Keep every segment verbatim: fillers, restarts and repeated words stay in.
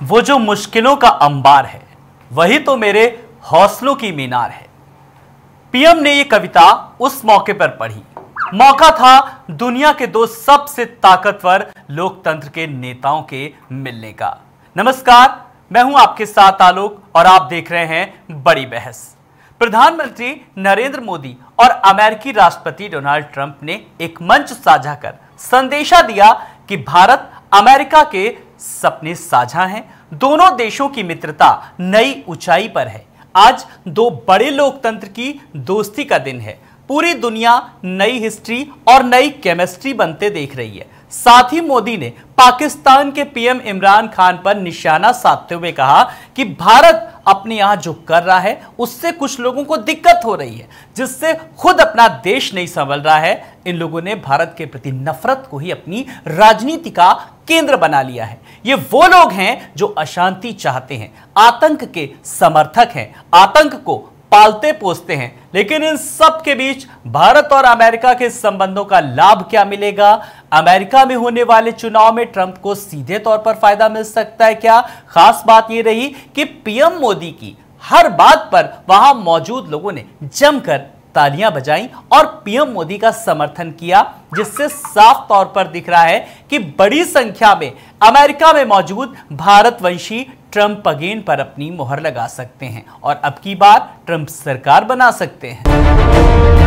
वो जो मुश्किलों का अंबार है वही तो मेरे हौसलों की मीनार है। पीएम ने ये कविता उस मौके पर पढ़ी। मौका था दुनिया के दो सबसे ताकतवर लोकतंत्र के नेताओं के मिलने का। नमस्कार, मैं हूं आपके साथ आलोक और आप देख रहे हैं बड़ी बहस। प्रधानमंत्री नरेंद्र मोदी और अमेरिकी राष्ट्रपति डोनाल्ड ट्रंप ने एक मंच साझा कर संदेशा दिया कि भारत अमेरिका के सपने साझा हैं। दोनों देशों की मित्रता नई ऊंचाई पर है। आज दो बड़े लोकतंत्र की दोस्ती का दिन है। पूरी दुनिया नई हिस्ट्री और नई केमिस्ट्री बनते देख रही है। साथ ही मोदी ने पाकिस्तान के पीएम इमरान खान पर निशाना साधते हुए कहा कि भारत अपने यहां जो कर रहा है उससे कुछ लोगों को दिक्कत हो रही है, जिससे खुद अपना देश नहीं संभल रहा है। इन लोगों ने भारत के प्रति नफरत को ही अपनी राजनीति का केंद्र बना लिया है। ये वो लोग हैं जो अशांति चाहते हैं, आतंक के समर्थक हैं, आतंक को पालते पोसते हैं। लेकिन इन सब के बीच भारत और अमेरिका के संबंधों का लाभ क्या मिलेगा? अमेरिका में होने वाले चुनाव में ट्रंप को सीधे तौर पर फायदा मिल सकता है क्या? खास बात यह रही कि पीएम मोदी की हर बात पर वहां मौजूद लोगों ने जमकर तालियां बजाई और पीएम मोदी का समर्थन किया, जिससे साफ तौर पर दिख रहा है कि बड़ी संख्या में अमेरिका में मौजूद भारतवंशी ट्रंप अगेन पर अपनी मोहर लगा सकते हैं और अब की बार ट्रंप सरकार बना सकते हैं।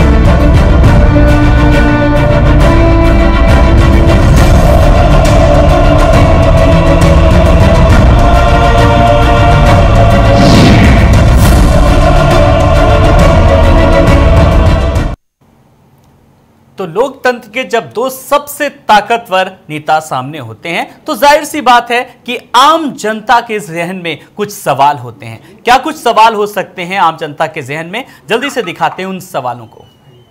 तो लोकतंत्र के जब दो सबसे ताकतवर नेता सामने होते हैं तो जाहिर सी बात है कि आम जनता के जहन में कुछ सवाल होते हैं। क्या कुछ सवाल हो सकते हैं आम जनता के जहन में? जल्दी से दिखाते हैं उन सवालों को।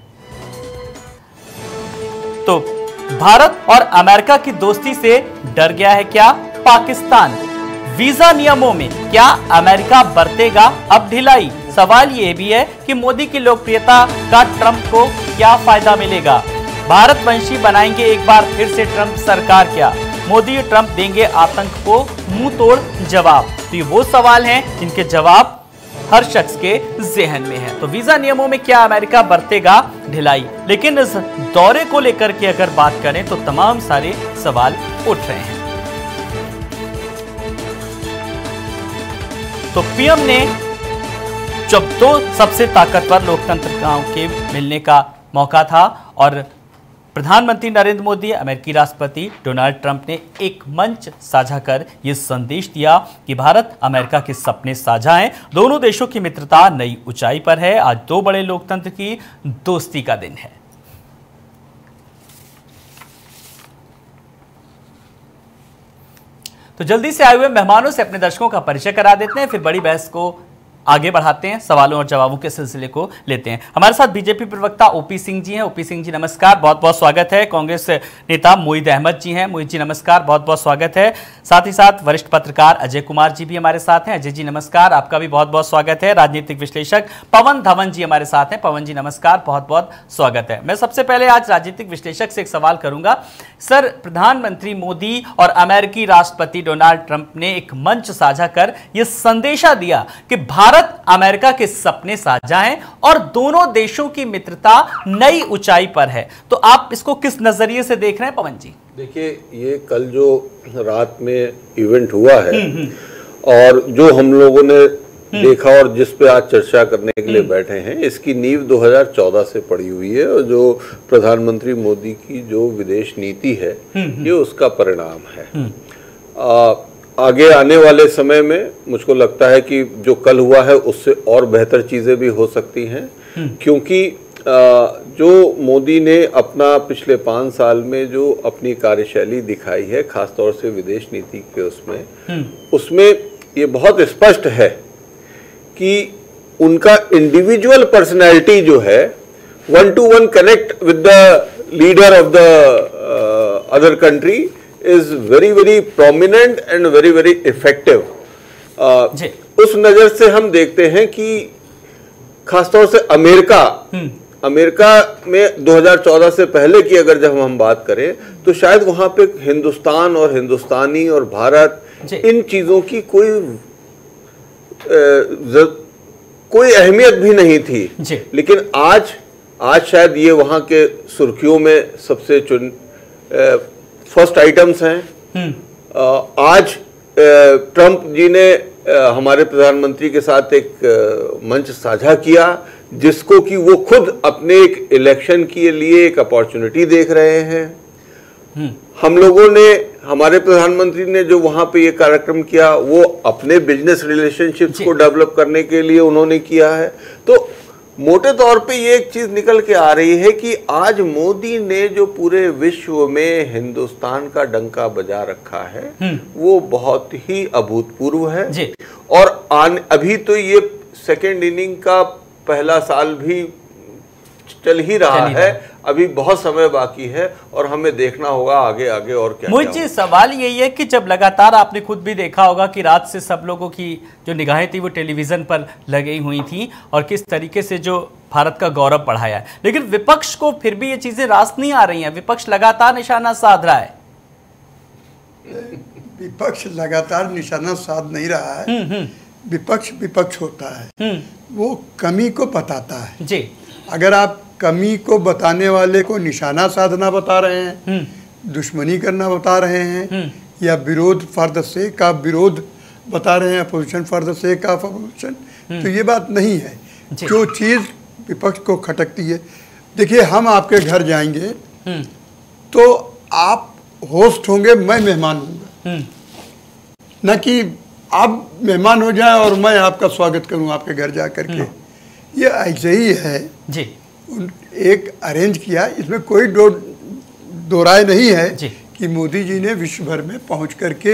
तो भारत और अमेरिका की दोस्ती से डर गया है क्या पाकिस्तान? वीजा नियमों में क्या अमेरिका बरतेगा अब ढिलाई? सवाल यह भी है कि मोदी की लोकप्रियता का ट्रंप को क्या फायदा मिलेगा? भारतवंशी बनाएंगे एक बार फिर से ट्रंप सरकार क्या? मोदी और ट्रंप देंगे आतंक को मुंह तोड़ जवाब? तो ये वो सवाल हैं जिनके जवाब हर शख्स के जहन में है। तो वीजा नियमों में क्या अमेरिका बरतेगा ढिलाई? लेकिन इस दौरे को लेकर के अगर बात करें तो तमाम सारे सवाल उठ रहे हैं। तो पीएम ने जब दो सबसे ताकतवर लोकतंत्रिकाओं के मिलने का मौका था और प्रधानमंत्री नरेंद्र मोदी, अमेरिकी राष्ट्रपति डोनाल्ड ट्रंप ने एक मंच साझा कर यह संदेश दिया कि भारत अमेरिका के सपने साझा हैं। दोनों देशों की मित्रता नई ऊंचाई पर है। आज दो बड़े लोकतंत्र की दोस्ती का दिन है। तो जल्दी से आए हुए मेहमानों से अपने दर्शकों का परिचय करा देते हैं, फिर बड़ी बहस को आगे बढ़ाते हैं, सवालों और जवाबों के सिलसिले को लेते हैं। हमारे साथ बीजेपी प्रवक्ता ओपी सिंह जी हैं। ओपी सिंह जी नमस्कार, बहुत बहुत स्वागत है। कांग्रेस नेता मोहित अहमद जी हैं। मोहित जी नमस्कार, बहुत बहुत स्वागत है। साथ ही साथ वरिष्ठ पत्रकार अजय कुमार जी भी हमारे साथ हैं। अजय जी नमस्कार, आपका भी बहुत बहुत स्वागत है। राजनीतिक विश्लेषक पवन धवन जी हमारे साथ हैं। पवन जी नमस्कार, बहुत बहुत स्वागत है। मैं सबसे पहले आज राजनीतिक विश्लेषक से एक सवाल करूंगा। सर, प्रधानमंत्री मोदी और अमेरिकी राष्ट्रपति डोनाल्ड ट्रंप ने एक मंच साझा कर यह संदेशा दिया कि भारत अमेरिका के सपने साझा हैं और दोनों देशों की मित्रता नई ऊंचाई पर है। तो आप इसको किस नजरिए से देख रहे हैं पवन जी? देखिए, ये कल जो रात में इवेंट हुआ है और जो हम लोगों ने देखा और जिस पे आज चर्चा करने के लिए बैठे हैं, इसकी नींव दो हज़ार चौदह से पड़ी हुई है और जो प्रधानमंत्री मोदी की जो विदेश नीति है ये उसका परिणाम है। आ, आगे आने वाले समय में मुझको लगता है कि जो कल हुआ है उससे और बेहतर चीजें भी हो सकती हैं, क्योंकि जो मोदी ने अपना पिछले पाँच साल में जो अपनी कार्यशैली दिखाई है, खासतौर से विदेश नीति के उसमें उसमें ये बहुत स्पष्ट है कि उनका इंडिविजुअल पर्सनैलिटी जो है one to one connect with the leader of the other country is very very prominent and very very effective। uh, उस नजर से हम देखते हैं कि खासतौर से अमेरिका अमेरिका में दो हज़ार चौदह से पहले की अगर जब हम बात करें तो शायद वहां पे हिंदुस्तान और हिंदुस्तानी और भारत इन चीजों की कोई आ, कोई अहमियत भी नहीं थी जी। लेकिन आज आज शायद ये वहां के सुर्खियों में सबसे चुन फर्स्ट आइटम्स हैं। आ, आज ट्रंप जी ने आ, हमारे प्रधानमंत्री के साथ एक आ, मंच साझा किया, जिसको कि वो खुद अपने एक इलेक्शन के लिए एक अपॉर्चुनिटी देख रहे हैं। हम लोगों ने, हमारे प्रधानमंत्री ने जो वहां पे ये कार्यक्रम किया, वो अपने बिजनेस रिलेशनशिप्स को डेवलप करने के लिए उन्होंने किया है। तो मोटे तौर पे ये एक चीज निकल के आ रही है कि आज मोदी ने जो पूरे विश्व में हिंदुस्तान का डंका बजा रखा है वो बहुत ही अभूतपूर्व है जी। और आन, अभी तो ये सेकेंड इनिंग का पहला साल भी चल ही रहा है, अभी बहुत समय बाकी है और हमें देखना होगा आगे आगे और क्या। मुझे सवाल यही है कि जब लगातार आपने खुद भी देखा होगा कि रात से सब लोगों की जो निगाहें थी वो टेलीविजन पर लगी हुई थी और किस तरीके से जो भारत का गौरव बढ़ाया है, लेकिन विपक्ष को फिर भी ये चीजें रास नहीं आ रही हैं। विपक्ष लगातार निशाना साध रहा है। विपक्ष लगातार निशाना साध नहीं रहा है। विपक्ष विपक्ष होता है, वो कमी को बताता है जी। अगर आप कमी को बताने वाले को निशाना साधना बता रहे हैं, दुश्मनी करना बता रहे हैं, या विरोध फॉर द सेक ऑफ विरोध बता रहे हैं, opposition for the sake of opposition, तो ये बात नहीं है। जो चीज़ विपक्ष को खटकती है, देखिए हम आपके घर जाएंगे तो आप होस्ट होंगे, मैं मेहमान हूँगा, न कि आप मेहमान हो जाए और मैं आपका स्वागत करूँ आपके घर जा करके। ये ऐसे ही है जी। एक अरेंज किया, इसमें कोई दो दो राय नहीं है कि मोदी जी ने विश्व भर में पहुंच करके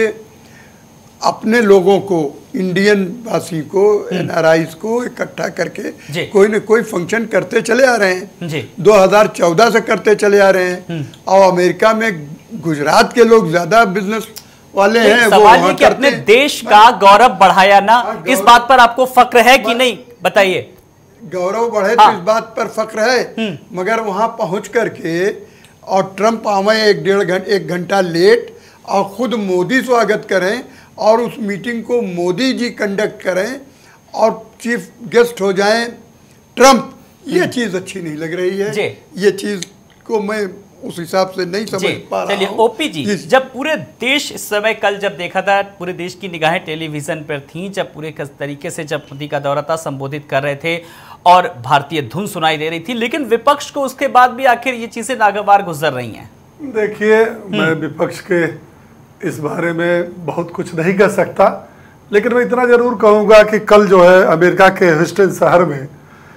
अपने लोगों को, इंडियन वासी को, एनआरआईज को इकट्ठा करके कोई न कोई फंक्शन करते चले आ रहे हैं। दो हज़ार चौदह से करते चले आ रहे हैं। और अमेरिका में गुजरात के लोग ज्यादा बिजनेस वाले हैं। सवाल ये कि अपने देश का गौरव बढ़ाया ना, इस बात पर आपको फक्र है कि नहीं, बताइए। गौरव बढ़े तो इस बात पर फक्र है, मगर वहां पहुंच करके और ट्रंप आवे एक डेढ़ घंटे एक घंटा लेट और खुद मोदी स्वागत करें और उस मीटिंग को मोदी जी कंडक्ट करें और चीफ गेस्ट हो जाएं ट्रंप, ये चीज अच्छी नहीं लग रही है। ये चीज को मैं उस हिसाब से नहीं समझ पा रहा। चलिए ओपी जी, जब पूरे देश इस समय, कल जब देखा था पूरे देश की निगाहें टेलीविजन पर थीं, जब पूरे तरीके से जब मोदी का दौरा था, संबोधित कर रहे थे और भारतीय धुन सुनाई दे रही थी, लेकिन विपक्ष को उसके बाद भी आखिर ये चीजें नागवार गुजर रही हैं। देखिए, मैं विपक्ष के इस बारे में बहुत कुछ नहीं कह सकता, लेकिन मैं इतना जरूर कहूंगा कि कल जो है अमेरिका के ह्यूस्टन शहर में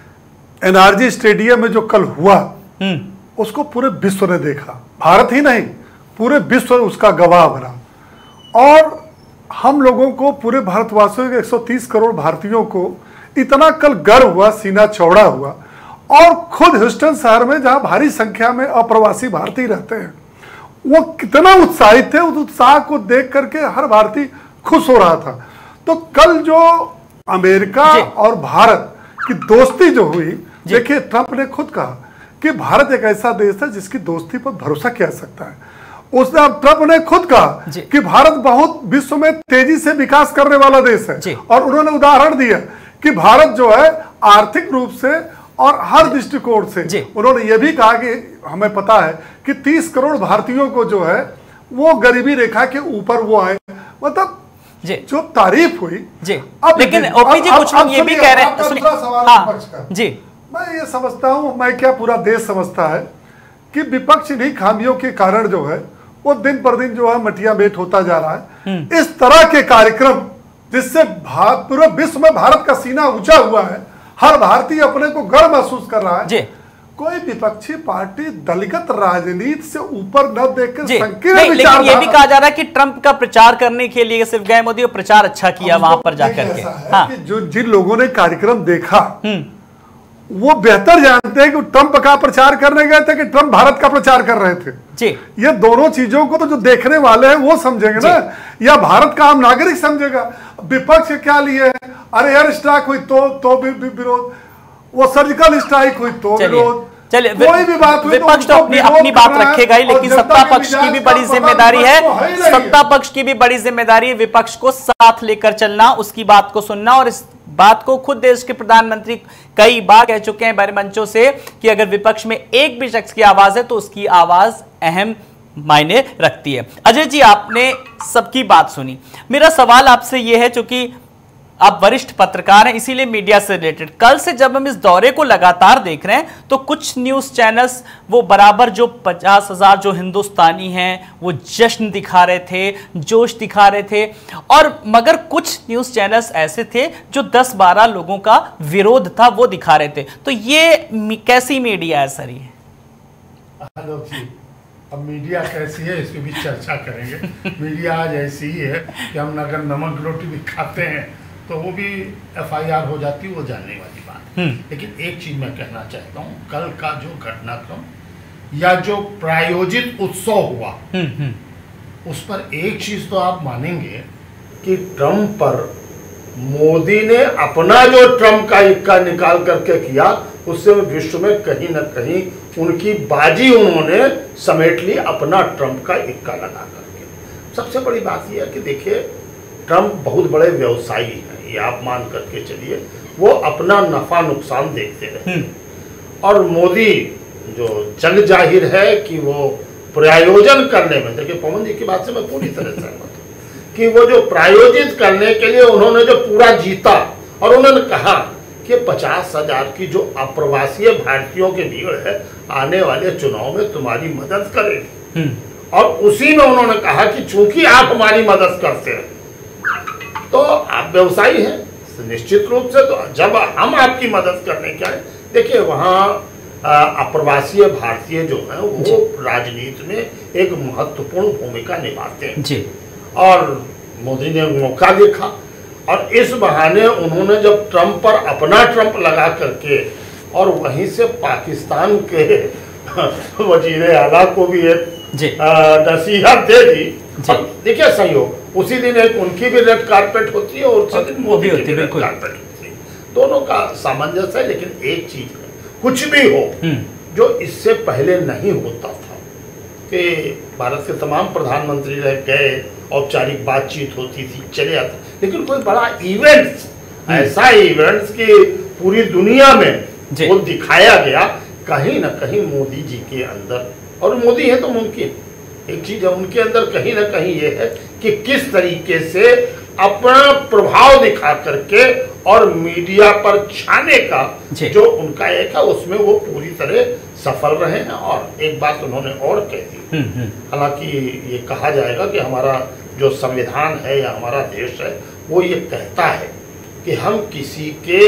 एनआरजी स्टेडियम में जो कल हुआ उसको पूरे विश्व ने देखा। भारत ही नहीं, पूरे विश्व उसका गवाह बना। और हम लोगों को, पूरे भारतवासियों के एक सौ तीस करोड़ भारतीयों को इतना कल गर्व हुआ, सीना चौड़ा हुआ। और खुद ह्यूस्टन शहर में जहां भारी संख्या में अप्रवासी भारतीय रहते हैं, वो कितना उत्साहित थे। उस उत्साह को देख करके हर भारतीय खुश हो रहा था। तो कल जो अमेरिका और भारत की दोस्ती जो हुई, देखिए ट्रंप ने खुद कहा कि भारत एक ऐसा देश है जिसकी दोस्ती पर भरोसा किया जा सकता है। उसने, ट्रंप ने खुद कहा कि भारत बहुत विश्व में तेजी से विकास करने वाला देश है। और उन्होंने उदाहरण दिया कि भारत जो है आर्थिक रूप से और हर दृष्टिकोण से, उन्होंने ये भी कहा कि हमें पता है कि तीस करोड़ भारतीयों को जो है वो गरीबी रेखा के ऊपर वो आए। मतलब जो तारीफ हुई जी। अब लेकिन ओपी जी कुछ लोग ये भी कह रहे हैं, हाँ जी, मैं ये समझता हूं, मैं क्या पूरा देश समझता है कि विपक्ष इन्हीं खामियों के कारण जो है वो दिन पर दिन जो है मटिया मेट होता जा रहा है। इस तरह के कार्यक्रम जिससे पूरे विश्व में भारत का सीना ऊंचा हुआ है, हर भारतीय अपने को गर्व महसूस कर रहा है जी। कोई विपक्षी पार्टी दलगत राजनीति से ऊपर न देखकर संकीर्ण विचार। लेकिन ये भी कहा जा रहा है कि ट्रंप का प्रचार करने के लिए सिर्फ गए मोदी और प्रचार अच्छा किया वहां पर जाकर के। हाँ। कि जो जिन लोगों ने कार्यक्रम देखा वो बेहतर जानते हैं कि ट्रंप का प्रचार करने गए थे कि ट्रंप भारत का प्रचार कर रहे थे जी। ये दोनों चीजों को तो जो देखने वाले हैं वो समझेंगे ना, या भारत का आम नागरिक समझेगा। विपक्ष क्या लिए, अरे एयर स्ट्राइक हुई तो तो विरोध, वो सर्जिकल स्ट्राइक हुई तो विरोध, चलिए, कोई भी बात हुई विपक्ष तो अपनी अपनी बात रखेगा ही, लेकिन सत्ता पक्ष की भी बड़ी जिम्मेदारी है, सत्ता पक्ष की भी बड़ी जिम्मेदारी है विपक्ष को साथ लेकर चलना, उसकी बात को सुनना। और इस बात को खुद देश के प्रधानमंत्री कई बार कह चुके हैं बड़े मंचों से कि अगर विपक्ष में एक भी शख्स की आवाज है तो उसकी आवाज अहम मायने रखती है। अजय जी, आपने सबकी बात सुनी, मेरा सवाल आपसे यह है, चूंकि आप वरिष्ठ पत्रकार हैं इसीलिए मीडिया से रिलेटेड, कल से जब हम इस दौरे को लगातार देख रहे हैं तो कुछ न्यूज चैनल्स वो बराबर जो पचास हजार जो हिंदुस्तानी हैं वो जश्न दिखा रहे थे, जोश दिखा रहे थे, और मगर कुछ न्यूज चैनल्स ऐसे थे जो दस बारह लोगों का विरोध था वो दिखा रहे थे। तो ये कैसी मीडिया है सर? ये अब मीडिया कैसी है इस पर भी चर्चा करेंगे। मीडिया आज ऐसी ही है कि हम अगर नमक रोटी भी खाते हैं तो वो भी एफ आई आर हो जाती है, वो जानने वाली बात है। लेकिन एक चीज मैं कहना चाहता हूँ, कल का जो घटनाक्रम या जो प्रायोजित उत्सव हुआ उस पर एक चीज तो आप मानेंगे कि ट्रंप पर मोदी ने अपना जो ट्रंप का इक्का निकाल करके किया उससे विश्व में कहीं ना कहीं उनकी बाजी उन्होंने समेट ली, अपना ट्रंप का इक्का लगा करके। सबसे बड़ी बात यह है कि देखिए, ट्रंप बहुत बड़े व्यवसायी हैं, ये आप मान करके चलिए, वो अपना नफा नुकसान देखते रहे। और मोदी जो जग जाहिर है कि वो प्रायोजन करने में, देखिए पवन जी की बात से मैं पूरी तरह सहमत हूँ कि वो जो प्रायोजित करने के लिए उन्होंने जो पूरा जीता, और उन्होंने कहा कि पचास हजार की जो अप्रवासीय भारतीयों की भीड़ है आने वाले चुनाव में तुम्हारी मदद करेगी, और उसी में उन्होंने कहा कि चूंकि आप हमारी मदद करते हैं तो आप व्यवसायी हैं निश्चित रूप से, तो जब हम आपकी मदद करने के आए, देखिए वहाँ अप्रवासीय भारतीय जो हैं वो राजनीति में एक महत्वपूर्ण भूमिका निभाते हैं जी। और मोदी ने मौका देखा और इस बहाने उन्होंने जब ट्रंप पर अपना ट्रंप लगा करके और वहीं से पाकिस्तान के वजीर आला को भी एक नसीहत दे दी। देखिए सहयोग, उसी दिन एक उनकी भी रेड कारपेट होती है और उसी दिन मोदी की भी रेड कारपेट होती है, दोनों का सामंजस्य है। लेकिन एक चीज है, कुछ भी हो जो इससे पहले नहीं होता था कि भारत के तमाम प्रधानमंत्री रह गए, औपचारिक बातचीत होती थी, चले आते, लेकिन कोई बड़ा इवेंट्स, ऐसा इवेंट्स कि पूरी दुनिया में वो दिखाया गया, कहीं ना कहीं मोदी जी के अंदर, और मोदी है तो मुमकिन एक चीज है उनके अंदर कहीं ना कहीं ये है कि किस तरीके से अपना प्रभाव दिखा करके और मीडिया पर छाने का जो उनका एक है उसमें वो पूरी तरह सफल रहे हैं। और एक बात उन्होंने और कह दी, हालांकि ये कहा जाएगा कि हमारा जो संविधान है या हमारा देश है वो ये कहता है कि हम किसी के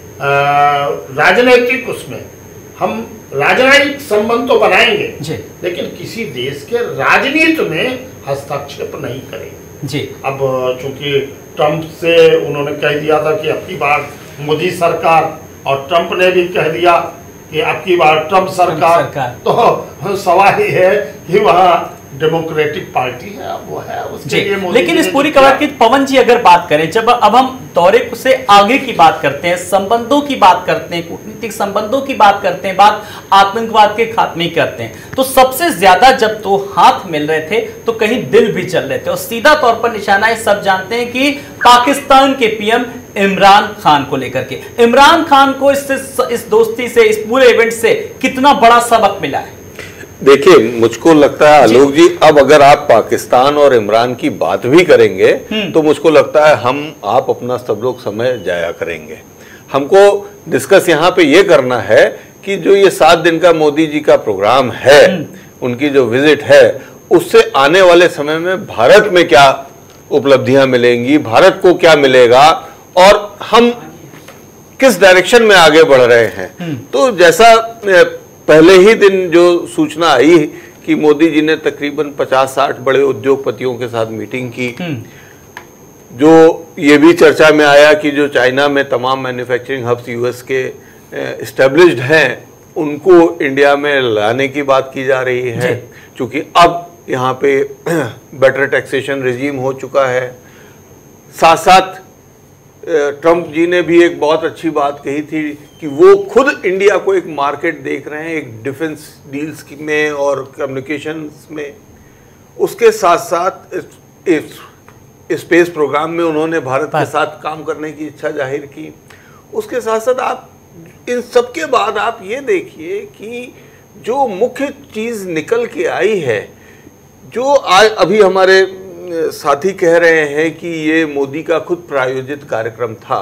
राजनीतिक उसमें हम राजनयिक संबंध तो बनाएंगे लेकिन किसी देश के राजनीति में हस्तक्षेप नहीं करेंगे जी। अब चूंकि ट्रंप से उन्होंने कह दिया था कि अब की बार मोदी सरकार, और ट्रंप ने भी कह दिया कि अब की बार ट्रंप सरकार, सरकार। तो सवाल ये है कि वहाँ डेमोक्रेटिक पार्टी है, अब वो है उसके लिए मोदी। लेकिन इस पूरी कवायद की पवन जी अगर बात करें, जब अब हम दौरे से आगे की बात करते हैं, संबंधों की बात करते हैं, कूटनीतिक संबंधों की बात करते हैं, बात आतंकवाद के खात्मे करते हैं, तो सबसे ज्यादा जब तो हाथ मिल रहे थे तो कहीं दिल भी चल रहे थे। और सीधा तौर पर निशाना ये सब जानते हैं कि पाकिस्तान के पीएम इमरान खान को लेकर के, इमरान खान को इससे इस दोस्ती से, इस पूरे इवेंट से कितना बड़ा सबक मिला है? देखिए, मुझको लगता है आलोक जी, अब अगर आप पाकिस्तान और इमरान की बात भी करेंगे तो मुझको लगता है हम आप अपना सब लोग समय जाया करेंगे। हमको डिस्कस यहाँ पे ये करना है कि जो ये सात दिन का मोदी जी का प्रोग्राम है, उनकी जो विजिट है, उससे आने वाले समय में भारत में क्या उपलब्धियां मिलेंगी, भारत को क्या मिलेगा और हम किस डायरेक्शन में आगे बढ़ रहे हैं। तो जैसा पहले ही दिन जो सूचना आई कि मोदी जी ने तकरीबन पचास साठ बड़े उद्योगपतियों के साथ मीटिंग की, जो ये भी चर्चा में आया कि जो चाइना में तमाम मैन्युफैक्चरिंग हब्स यूएस के एस्टेब्लिश्ड हैं उनको इंडिया में लाने की बात की जा रही है, क्योंकि अब यहाँ पे बेटर टैक्सेशन रिजीम हो चुका है। साथ साथ ट्रंप जी ने भी एक बहुत अच्छी बात कही थी कि वो खुद इंडिया को एक मार्केट देख रहे हैं, एक डिफेंस डील्स में और कम्युनिकेशंस में। उसके साथ साथ इस स्पेस प्रोग्राम में उन्होंने भारत के साथ काम करने की इच्छा जाहिर की। उसके साथ साथ आप इन सब के बाद आप ये देखिए कि जो मुख्य चीज़ निकल के आई है, जो आज अभी हमारे साथी कह रहे हैं कि ये मोदी का खुद प्रायोजित कार्यक्रम था।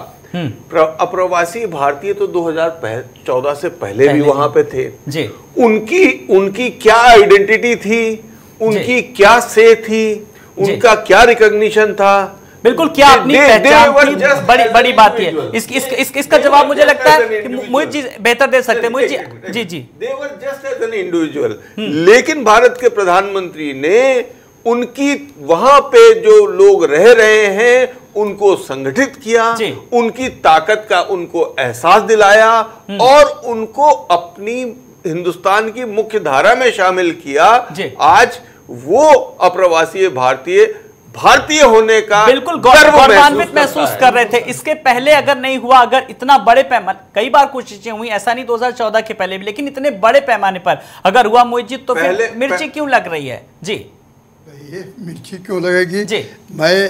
अप्रवासी भारतीय तो दो हज़ार चौदह से पहले, पहले भी वहां पे थे जी। उनकी उनकी क्या आइडेंटिटी थी, उनकी क्या से थी, उनका क्या रिकॉग्निशन था, बिल्कुल क्या अपनी पहचान थी, बड़ी बड़ी बात है। इस, इस, इस, इसका जवाब मुझे लगता है कि मोहित जी बेहतर दे सकते हैं। Mohit ji ji ji they were just as an individual. लेकिन भारत के प्रधानमंत्री ने उनकी वहां पे जो लोग रह रहे हैं उनको संगठित किया, उनकी ताकत का उनको एहसास दिलाया और उनको अपनी हिंदुस्तान की मुख्य धारा में शामिल किया। आज वो अप्रवासी भारतीय भारतीय होने का बिल्कुल गौरवान्वित महसूस कर रहे थे। इसके पहले अगर नहीं हुआ, अगर इतना बड़े पैमाने, कई बार कोशिशें हुई, ऐसा नहीं दो हज़ार चौदह के पहले भी, लेकिन इतने बड़े पैमाने पर अगर हुआ मोहित जी, तो फिर मिर्ची क्यों लग रही है जी? ये मिर्ची क्यों लगेगी जी? मैं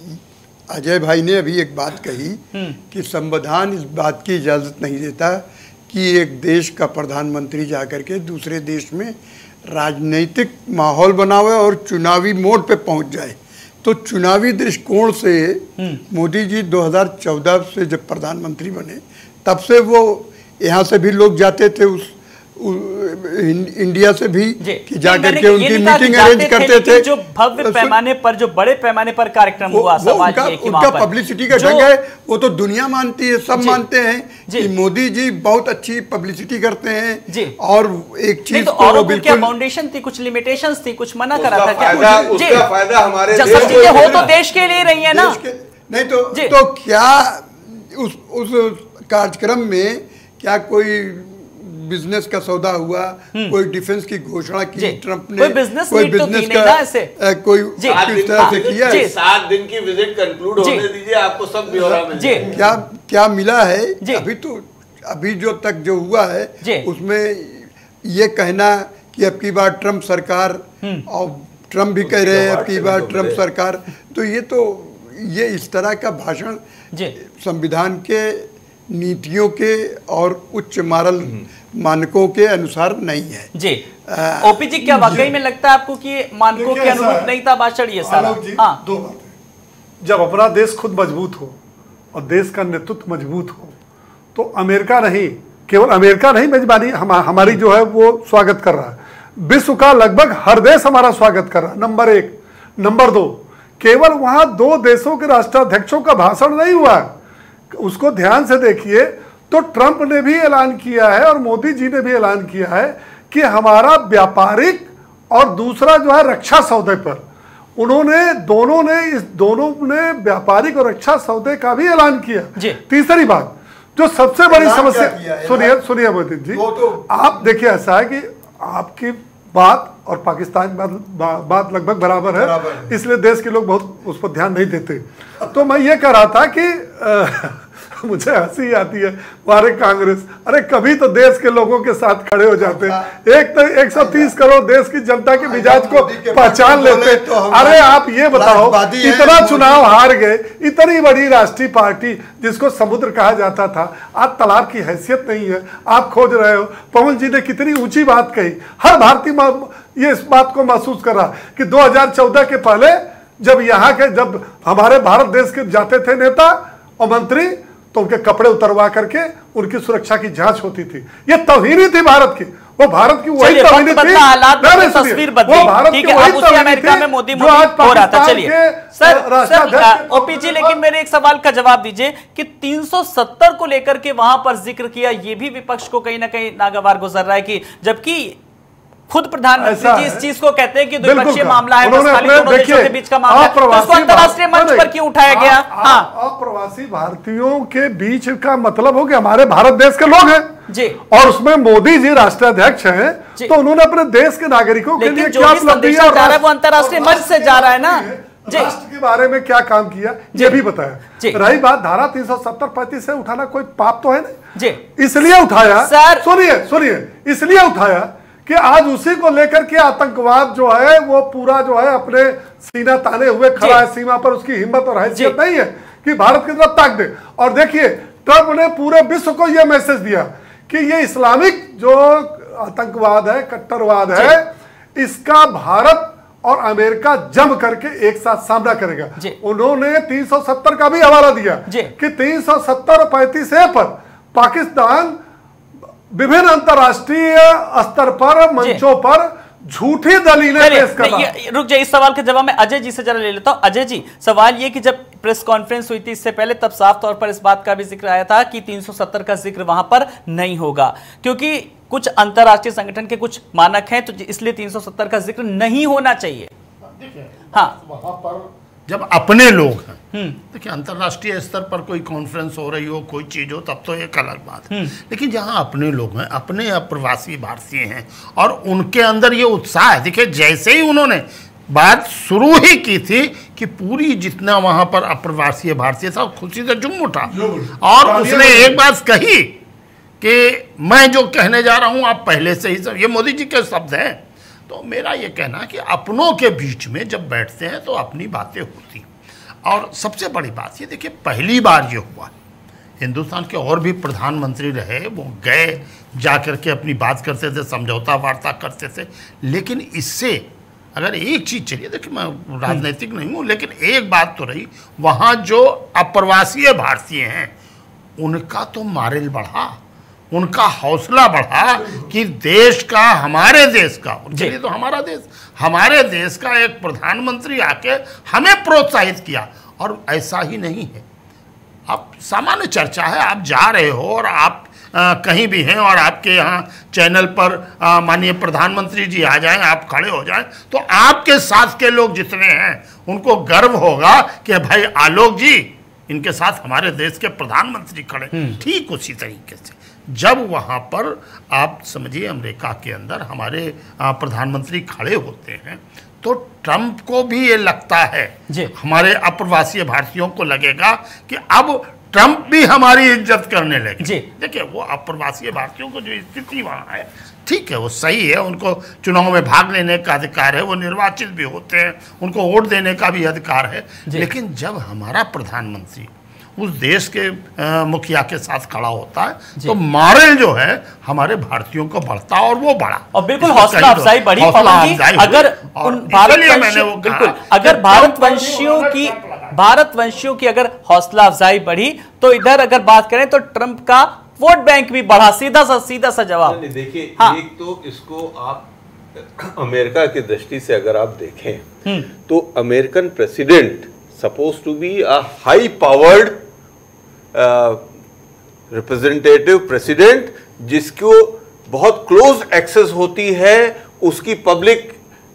अजय भाई ने अभी एक बात कही कि संविधान इस बात की इजाजत नहीं देता कि एक देश का प्रधानमंत्री जाकर के दूसरे देश में राजनीतिक माहौल बनावे और चुनावी मोड पे पहुंच जाए। तो चुनावी दृष्टिकोण से मोदी जी दो हज़ार चौदह से जब प्रधानमंत्री बने तब से वो यहाँ से भी लोग जाते थे उस उ, इंडिया से भी कि जाकर के उनकी मीटिंग अरेंज करते थे। जो भव्य पैमाने पर, जो बड़े पैमाने पर कार्यक्रम हुआ समाज में, उनका पब्लिसिटी का ढंग है, वो तो दुनिया मानती है, सब मानते हैं कि मोदी जी बहुत अच्छी पब्लिसिटी करते हैं। और एक चीज तो बिल्कुल फाउंडेशन थी, कुछ लिमिटेशंस थी, कुछ मना करा था क्या? उसका फायदा हमारे सब चीजें हो तो देश के लिए रही है ना। नहीं तो तो क्या उस उस कार्यक्रम में क्या कोई बिजनेस का सौदा हुआ, कोई डिफेंस की घोषणा की ट्रंप ने, कोई बिजनेस कोई बिजनेस का आ, कोई किस तरह से किया? सात दिन की विजिट कंक्लूड होने दीजिए, आपको सब ब्यौरा मिल जाएगा। क्या क्या मिला है अभी तो, अभी जो तक जो हुआ है उसमें ये कहना कि अब की बार ट्रंप सरकार, और ट्रंप भी कह रहे हैं अब की बार ट्रंप सरकार, तो ये तो ये इस तरह का भाषण संविधान के नीतियों के और उच्च मॉरल मानकों के अनुसार नहीं है जी। ओपी जी, क्या वाकई में लगता है आपको कि मानकों के अनुरूप नहीं था भाषण ये सारा? हाँ, दो बातें। जब अपना देश खुद मजबूत हो और देश का नेतृत्व मजबूत हो तो अमेरिका नहीं, केवल अमेरिका नहीं, मेजबानी हम, हमारी जो है वो स्वागत कर रहा है। विश्व का लगभग हर देश हमारा स्वागत कर रहा है, नंबर एक। नंबर दो, केवल वहां दो देशों के राष्ट्राध्यक्षों का भाषण नहीं हुआ, उसको ध्यान से देखिए तो ट्रंप ने भी ऐलान किया है और मोदी जी ने भी ऐलान किया है कि हमारा व्यापारिक और दूसरा जो है रक्षा सौदे पर, उन्होंने दोनों ने इस दोनों ने व्यापारिक और रक्षा सौदे का भी ऐलान किया। तीसरी बात जो सबसे बड़ी समस्या, सुनिए सुनिए मोदी जी, तो आप देखिए ऐसा है कि आपकी बात और पाकिस्तान की बात, बा, बात लगभग बराबर है, बराबर है, इसलिए देश के लोग बहुत उस पर ध्यान नहीं देते। तो मैं ये कह रहा था कि आ, मुझे हंसी आती है हमारे कांग्रेस, अरे कभी तो देश के लोगों के साथ खड़े हो जाते, एक तो एक सौ तीस करोड़ देश की जनता के मिजाज को पहचान लेते। तो अरे आप ये बताओ, इतना चुनाव हार गए, इतनी बड़ी राष्ट्रीय पार्टी जिसको समुद्र कहा जाता था, आज तालाब की हैसियत नहीं है, आप खोज रहे हो। पवन जी ने कितनी ऊंची बात कही, हर भारतीय ये इस बात को महसूस कर रहा कि दो हज़ार चौदह के पहले जब यहाँ के जब हमारे भारत देश के जाते थे नेता और मंत्री तो उनके कपड़े उतरवा करके उनकी सुरक्षा की जांच होती थी। ये तौहीनी थी भारत की, वो भारत की वही तौहीनी थी। तस्वीर बदली, ठीक है, अब उसी अमेरिका में मोदी मोदी हो रहा था। चलिए सर, सर ओपी जी, लेकिन मेरे एक सवाल का जवाब दीजिए कि तीन सौ सत्तर को लेकर के वहां पर जिक्र किया, ये भी विपक्ष को कहीं ना कहीं नागवार गुजर रहा है कि जबकि खुद प्रधानमंत्री जी इस चीज को कहते हैं कि द्विपक्षीय मामला है, बस खाली दोनों देशों के बीच का मामला है, तो इसको अंतर्राष्ट्रीय मंच पर क्यों उठाया गया? हाँ, अप्रवासी भारतीयों के बीच का मतलब हो कि हमारे भारत देश के लोग हैं जी, और उसमें मोदी जी राष्ट्राध्यक्ष हैं, तो उन्होंने अपने देश के नागरिकों के लिए क्या संदेश जा रहा है वो अंतर्राष्ट्रीय मंच से जा रहा है ना जी। बारे में क्या काम किया ये भी बताया। रही बात धारा तीन सौ सत्तर पैंतीस से उठाना, कोई पाप तो है नहीं, इसलिए उठाया। सुनिए सुनिए इसलिए उठाया कि आज उसी को लेकर के आतंकवाद जो है वो पूरा जो है अपने सीना ताने हुए खड़ा है, सीमा पर उसकी हिम्मत और हैसियत नहीं है कि भारत की तरफ ताक दे। और देखिए ट्रंप ने पूरे विश्व को यह मैसेज दिया कि ये इस्लामिक जो आतंकवाद है, कट्टरवाद है, इसका भारत और अमेरिका जम करके एक साथ सामना करेगा। उन्होंने तीन सौ सत्तर का भी हवाला दिया कि तीन सौ सत्तर और पैंतीस ए पर पाकिस्तान विभिन्न अंतरराष्ट्रीय स्तर पर मंचों पर झूठी दलीलें पेश कर रहा है। रुक जाइए, इस सवाल के जवाब मैं अजय जी से जरा ले लेता हूं। अजय जी, सवाल ये कि जब प्रेस कॉन्फ्रेंस हुई थी इससे पहले, तब साफ तौर पर इस बात का भी जिक्र आया था कि तीन सौ सत्तर का जिक्र वहां पर नहीं होगा, क्योंकि कुछ अंतरराष्ट्रीय संगठन के कुछ मानक हैं, तो इसलिए तीन सौ सत्तर का जिक्र नहीं होना चाहिए। हाँ, वहां पर जब अपने लोग हैं, देखिए अंतरराष्ट्रीय स्तर पर कोई कॉन्फ्रेंस हो रही हो, कोई चीज हो, तब तो एक अलग बात है। लेकिन जहां अपने लोग हैं, अपने अप्रवासी भारतीय हैं और उनके अंदर ये उत्साह है। देखिए जैसे ही उन्होंने बात शुरू ही की थी कि पूरी जितना वहां पर अप्रवासी भारतीय था खुशी से झूम उठा और उसने एक बात कही कि मैं जो कहने जा रहा हूं आप पहले से ही सब, ये मोदी जी के शब्द हैं। तो मेरा ये कहना कि अपनों के बीच में जब बैठते हैं तो अपनी बातें होती। और सबसे बड़ी बात ये देखिए, पहली बार ये हुआ, हिंदुस्तान के और भी प्रधानमंत्री रहे, वो गए जाकर के अपनी बात करते थे, समझौता वार्ता करते थे, लेकिन इससे अगर एक चीज़ चलिए, देखिए मैं राजनीतिक नहीं हूँ, लेकिन एक बात तो रही, वहाँ जो अप्रवासी भारतीय हैं उनका तो मारिल बढ़ा, उनका हौसला बढ़ा कि देश का, हमारे देश का, उनके लिए तो हमारा देश, हमारे देश का एक प्रधानमंत्री आके हमें प्रोत्साहित किया। और ऐसा ही नहीं है, आप सामान्य चर्चा है, आप जा रहे हो और आप आ, कहीं भी हैं और आपके यहाँ चैनल पर माननीय प्रधानमंत्री जी आ जाएं, आप खड़े हो जाएं, तो आपके साथ के लोग जितने हैं उनको गर्व होगा कि भाई आलोक जी, इनके साथ हमारे देश के प्रधानमंत्री खड़े। ठीक उसी तरीके से जब वहाँ पर आप समझिए अमेरिका के अंदर हमारे प्रधानमंत्री खड़े होते हैं, तो ट्रंप को भी ये लगता है, हमारे अप्रवासी भारतीयों को लगेगा कि अब ट्रंप भी हमारी इज्जत करने लगे। देखिए वो अप्रवासी भारतीयों को जो स्थिति वहाँ है, ठीक है, वो सही है, उनको चुनाव में भाग लेने का अधिकार है, वो निर्वाचित भी होते हैं, उनको वोट देने का भी अधिकार है। लेकिन जब हमारा प्रधानमंत्री उस देश के आ, मुखिया के साथ खड़ा होता है तो मारल जो है हमारे भारतीयों को बढ़ता और वो बढ़ा और बिल्कुल हौसला अफजाई बढ़ी। अगर उन भारतवंशियों बिल्कुल अगर भारतवंशियों की भारतवंशियों की अगर हौसला अफजाई बढ़ी, तो इधर अगर बात करें तो ट्रंप का वोट बैंक भी बढ़ा। सीधा सा सीधा सा जवाब। देखिए, हाँ। एक तो इसको आप अमेरिका की दृष्टि से अगर आप देखें तो American president suppose to be a high powered representative president, जिसको बहुत क्लोज एक्सेस होती है, उसकी पब्लिक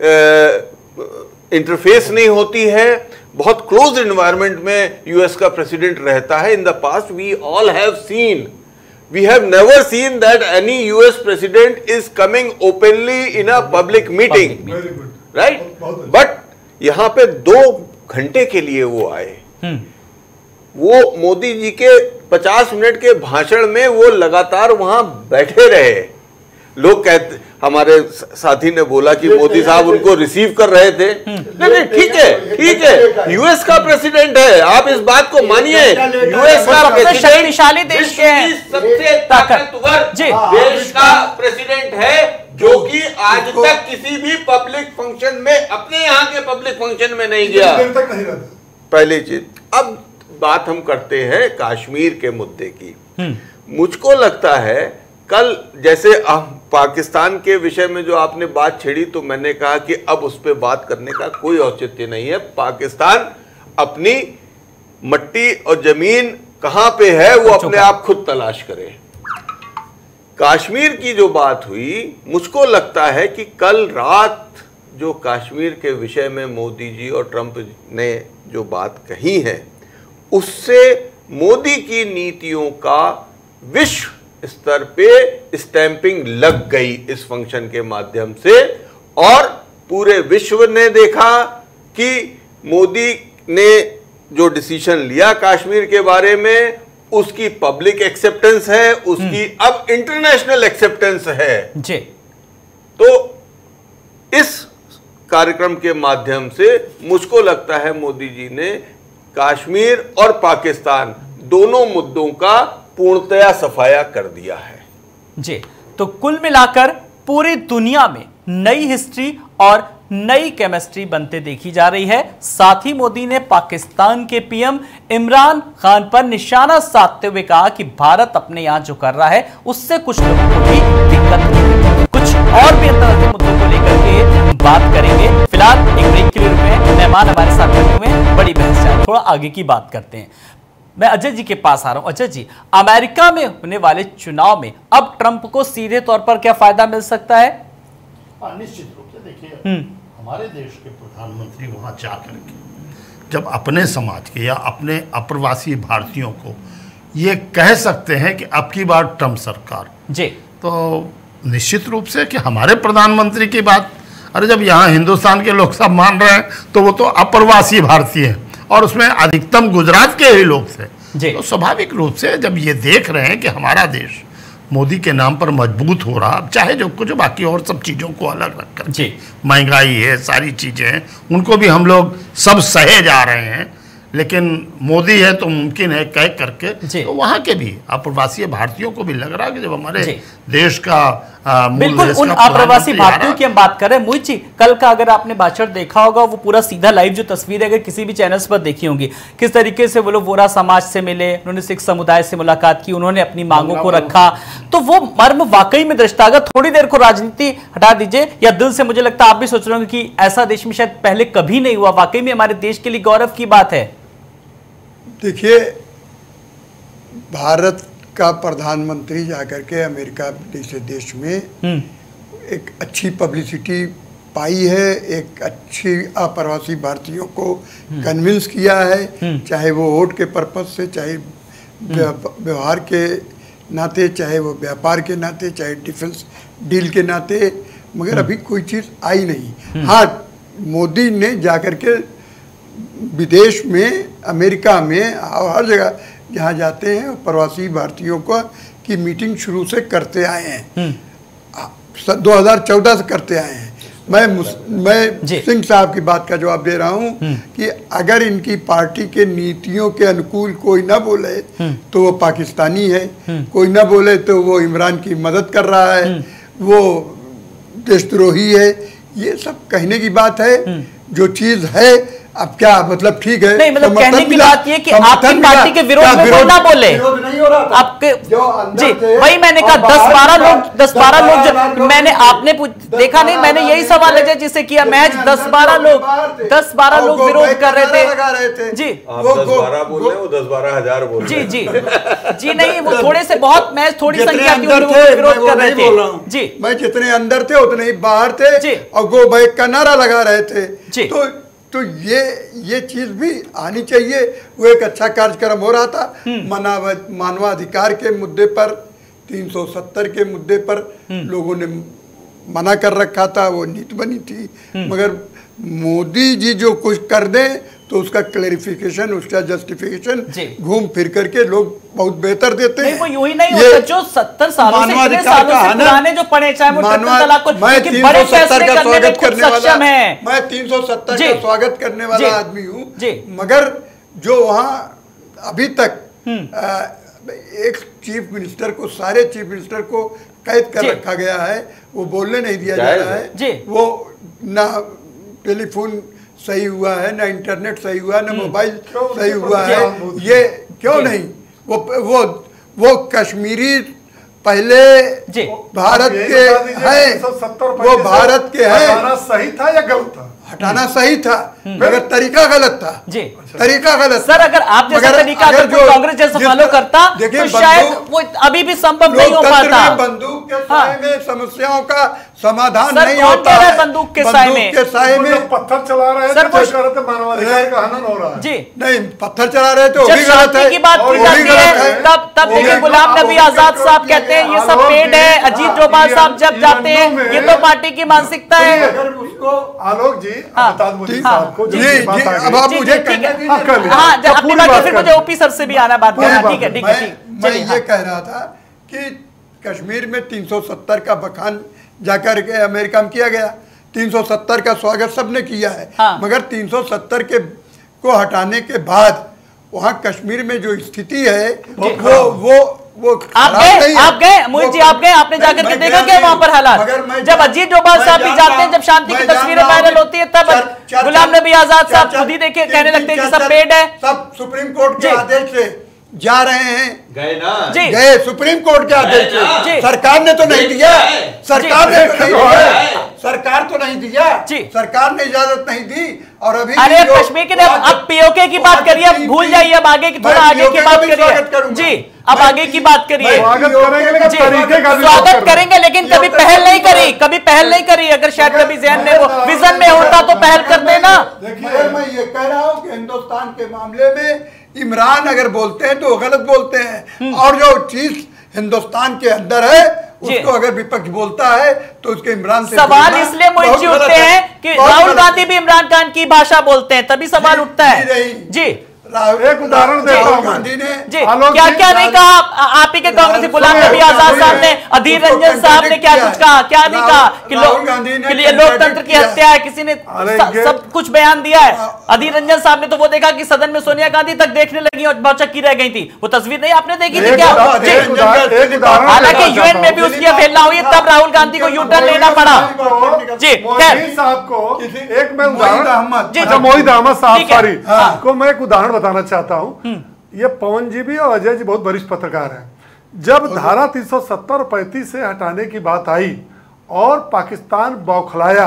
इंटरफेस नहीं होती है, बहुत क्लोज एनवायरनमेंट में यूएस का प्रेसिडेंट रहता है। In the past we all have seen, we have never seen that any US president is coming openly in a public meeting, right? But यहां पे दो घंटे के लिए वो आए, वो मोदी जी के पचास मिनट के भाषण में वो लगातार वहां बैठे रहे। लोग कहते, हमारे साथी ने बोला कि मोदी साहब उनको रिसीव कर रहे थे। नहीं नहीं, ठीक है, ठीक है, यूएस का प्रेसिडेंट है, आप इस बात को मानिए। यूएस का प्रेसिडेंट शक्तिशाली देश के हैं, सबसे ताकतवर देश का प्रेसिडेंट है, जो कि आज तक किसी भी पब्लिक फंक्शन में, अपने यहाँ के पब्लिक फंक्शन में नहीं गया। पहली चीज। अब बात हम करते हैं कश्मीर के मुद्दे की। मुझको लगता है कल जैसे पाकिस्तान के विषय में जो आपने बात छेड़ी, तो मैंने कहा कि अब उस पर बात करने का कोई औचित्य नहीं है। पाकिस्तान अपनी मट्टी और जमीन कहां पे है वो अपने आप खुद तलाश करे। कश्मीर की जो बात हुई, मुझको लगता है कि कल रात जो कश्मीर के विषय में मोदी जी और ट्रंप ने जो बात कही है, उससे मोदी की नीतियों का विश्व स्तर पे स्टैंपिंग लग गई इस फंक्शन के माध्यम से, और पूरे विश्व ने देखा कि मोदी ने जो डिसीजन लिया कश्मीर के बारे में, उसकी पब्लिक एक्सेप्टेंस है, उसकी अब इंटरनेशनल एक्सेप्टेंस है जी। तो इस कार्यक्रम के माध्यम से मुझको लगता है मोदी जी ने कश्मीर और पाकिस्तान दोनों मुद्दों का पूर्णतया सफाया कर दिया है जी। तो कुल मिलाकर पूरी दुनिया में नई हिस्ट्री और नई केमिस्ट्री बनते देखी जा रही है। साथ ही मोदी ने पाकिस्तान के पीएम इमरान खान पर निशाना साधते हुए कहा कि भारत अपने यहां जो कर रहा है उससे कुछ लोगों को भी दिक्कत नहीं। कुछ और भी अंतर्राष्ट्रीय मुद्दों को लेकर के बात करेंगे। फिलहाल एक ब्रेक के लिए रुके, मेहमान हमारे साथ बने हुए हैं, बड़ी बहस है, थोड़ा आगे की बात करते हैं। मैं अजय जी के पास आ रहा हूं। अजय जी, अमेरिका में होने वाले चुनाव में अब ट्रंप को सीधे तौर पर क्या फायदा मिल सकता है? निश्चित रूप से देखिए, हमारे देश के प्रधानमंत्री वहां जाकर के जब अपने समाज के या अपने अप्रवासी भारतीयों को ये कह सकते हैं कि अब की बार ट्रंप सरकार जी, तो निश्चित रूप से कि हमारे प्रधानमंत्री की बात, अरे जब यहाँ हिंदुस्तान के लोग सब मान रहे हैं तो वो तो अप्रवासी भारतीय हैं और उसमें अधिकतम गुजरात के ही लोग थे। तो स्वाभाविक रूप से जब ये देख रहे हैं कि हमारा देश मोदी के नाम पर मजबूत हो रहा, चाहे जो कुछ बाकी और सब चीज़ों को अलग रखकर जी, महंगाई है, सारी चीज़ें हैं, उनको भी हम लोग सब सहे जा रहे हैं, लेकिन मोदी है तो मुमकिन है कह करके, तो वहाँ के भी अप्रवासी भारतीयों को भी लग रहा है कि जब हमारे देश का आ, बिल्कुल उन अप्रवासी भारतीयों की हम बात कर रहे हैं। मोहित जी, कल का अगर आपने भाषण देखा होगा, वो पूरा सीधा लाइव जो तस्वीर है अगर किसी भी चैनल्स पर देखी होंगी, किस तरीके से वो लोग वोरा समाज से मिले, उन्होंने सिख समुदाय से मुलाकात की, उन्होंने अपनी मांगों को रखा, तो वो मर्म वाकई में दृष्टा। अगर थोड़ी देर को राजनीति हटा दीजिए या दिल से, मुझे लगता है आप भी सोच रहे होंगे कि ऐसा देश में शायद पहले कभी नहीं हुआ, वाकई में हमारे देश के लिए गौरव की बात है। देखिए, भारत का प्रधानमंत्री जाकर के अमेरिका जैसे देश में एक अच्छी पब्लिसिटी पाई है, एक अच्छी अप्रवासी भारतीयों को कन्विंस किया है, चाहे वो वोट के पर्पज से, चाहे व्यवहार के नाते, चाहे वो व्यापार के नाते, चाहे डिफेंस डील के नाते, मगर अभी कोई चीज़ आई नहीं। हाँ, मोदी ने जाकर के विदेश में, अमेरिका में और हर जगह जहाँ जाते हैं प्रवासी भारतीयों को की मीटिंग शुरू से करते आए हैं, दो हज़ार चौदह से करते आए हैं। मैं मैं सिंह साहब की बात का जवाब दे रहा हूँ कि अगर इनकी पार्टी के नीतियों के अनुकूल कोई ना बोले तो वो पाकिस्तानी है, कोई ना बोले तो वो इमरान की मदद कर रहा है, वो देशद्रोही है। ये सब कहने की बात है। जो चीज़ है, अब क्या मतलब, ठीक है, नहीं मतलब कहने की बात ये कि आपकी पार्टी के विरोध में कोई ना बोले, आपके जी, वही मैंने कहा दस बारह लोग दस बारह लोग जो मैंने आपने देखा नहीं, मैंने यही सवाल है जिसे किया, मैच दस बारह लोग दस बारह लोग विरोध कर रहे थे जी, वो दस बारह बोल रहे हैं, वो दस बारह हजार बोल रहे हैं जी जी जी नहीं, वो थोड़े से बहुत मैच थोड़ी संख्या की विरोध कर रहे थे जी। मैं जितने अंदर थे उतने ही बाहर थे और गो बैक का नारा लगा रहे थे जी। तो तो ये ये चीज भी आनी चाहिए। वो एक अच्छा कार्यक्रम हो रहा था, मानव मानवाधिकार के मुद्दे पर, तीन सौ सत्तर के मुद्दे पर लोगों ने मना कर रखा था, वो नीति बनी थी, मगर मोदी जी जो कुछ कर दें तो उसका क्लैरिफिकेशन, उसका जस्टिफिकेशन घूम फिर करके लोग बहुत बेहतर देते हैं। नहीं, वो यूं ही नहीं होता, जो सत्तर सालों से इतने सालों से पुराने जो पढ़े, चाहे वो ट्रिपल तलाक को, मैं तीन सौ सत्तर का स्वागत करने वाला है, मैं तीन सौ सत्तर का स्वागत करने वाला आदमी हूँ, मगर जो वहाँ अभी तक एक चीफ मिनिस्टर को, सारे चीफ मिनिस्टर को कैद कर रखा गया है, वो बोलने नहीं दिया जा रहा है, वो ना टेलीफोन सही हुआ है, ना इंटरनेट सही हुआ है, ना मोबाइल सही हुआ है। ये क्यों नहीं? वो वो वो कश्मीरी पहले भारत के हैं, वो भारत के हैं। हटाना सही था या गलत था? हटाना सही था, मगर तरीका गलत था जी, तरीका गलत। सर, अगर आप जैसा तरीका अगर जो कांग्रेस जैसा फॉलो करता तो शायद वो अभी भी संभव नहीं हो पाता। बंदूक के साय में समस्याओं का समाधान सर, नहीं कौन होता कह रहा है है बंदूक के साए में? के साए वो में जब पत्थर चला रहे सर, हैं तो वो- कह रहे थे मानवाधिकार का हनन हो रहा है। जी नहीं, पत्थर चला रहे थे वो जब भी गलत शांति है की बात और की वो भी जाती गलत है है। तब तब वो देखिए भी- गुलाम वो नबी भी आजाद कंट्रोल साहब किया कहते हैं गया। ये सब आलोक पेड जी, है, अजीत हाँ, डोभाल ये- साहब जब ये जाते हैं लंदन में- ये तो पार्टी की मानसिकता है। अगर उसको आलोक जी हाँ, बता दो जी, साहब को जी, जो जी, बात आ अब गई। आप जी, मुझे जी, ठीक कहने है। दीजिए। हाँ, कर लिया। हाँ तो अपनी पूरी बात बात फिर कर मुझे ली। ओपी सर से भी आना बात पूरी करना। बात ठीक है कर ठीक है मैं ठीक मैं चलिए, ये हाँ। कह रहा था कि कश्मीर में तीन सौ सत्तर का बखान जाकर के अमेरिका में किया गया। तीन सौ सत्तर का स्वागत सबने किया है, हाँ। मगर तीन सौ सत्तर के को हटाने के बाद वहाँ कश्मीर में जो स्थिति है वो वो वो आप खराब गए नहीं है। आप गए मोहित वो- जी, आप गए, आपने नहीं, जाकर के मैं देखा गया क्या नहीं वहां पर हूँ, हालात? मगर मैं जब जान- अजीत डोभाल मैं साहब भी जानता जाते हैं, जब हूँ, शांति की मैं तस्वीरें जानता हूँ वायरल कि होती है, तब चर- चर- गुलाम नबी आजाद चर- साहब चर- खुद ही देखे तीन- कहने तीन- लगते हैं कि चार- सब चार- पेड है। सब सुप्रीम कोर्ट के जी। आदेश से जा रहे हैं, गए ना जी गए सुप्रीम कोर्ट के आदेश जी। से। सरकार ने तो नहीं दिया, सरकार ने तो नहीं जी। दिया, सरकार तो नहीं दिया, जी। सरकार ने इजाजत नहीं दी। और अभी अरे जो- कश्मीर के लिए अब पीओके की बात करिए, अब भूल जाइए, अब आगे की थोड़ा आगे की बात करिए जी, अब आगे की बात करिए। स्वागत करेंगे लेकिन जी, तरीके का भी बात स्वागत कर रहे हैं। करेंगे लेकिन कभी पहल नहीं करी, कभी पहल नहीं करी। अगर शायद कभी जहन में वो विजन में होता तो पहल कर देना। मगर मैं ये कह रहा हूँ कि हिंदुस्तान के मामले में इमरान अगर बोलते हैं तो वो गलत बोलते हैं, और जो चीज हिंदुस्तान के अंदर है उसको अगर विपक्ष बोलता है तो उसके इमरान से सवाल बोलना इसलिए मोहित बहुत जी गलत उठते है, हैं कि बहुत राहुल गलत गांधी है। भी इमरान खान की भाषा बोलते हैं, तभी सवाल जी, उठता है जी, नहीं। जी। राहुल- एक उदाहरण देता राहुल हूं मैं। गांधी ने जी आलोक क्या जी, क्या नहीं कहा आप- आप ही के कांग्रेसी गुलाम सुनिए, नबी आजाद सुनिए, साहब ने, अधीर उसको रंजन साहब ने क्या contradict कुछ कहा, क्या नहीं राहुल- कहा कि लो- राहुल गांधी ने कि ये लोकतंत्र की contradict हत्या है, किसी ने अरे स- ये- सब कुछ बयान दिया है। अधीर रंजन साहब ने तो वो देखा कि सदन में सोनिया गांधी तक देखने लगी और भौचक्की रह गई थी। वो तस्वीर नहीं आपने देखी थी एक क्या? उदाहरण- जी। एक उदाहरण- एक उदाहरण हालांकि देना यूएन चाहता में भी हूं। उसकी अवहेलना हुई, तब राहुल गांधी को यू टर्न लेना पड़ा। जी, खैर। मोहित साहब को एक मैं मोहित उदाहरण अहमद। जी, अच्छा जी। मोहित अहमद साहब ठीक है। सॉरी हाँ। को मैं एक उदाहरण बताना चाहता हूँ। ये पवन जी भी और अजय जी बहुत वरिष्ठ पत्रकार हैं। जब धारा तीन सौ सत्तर और पैंतीस से हटाने की बात आई और पाकिस्तान बौखलाया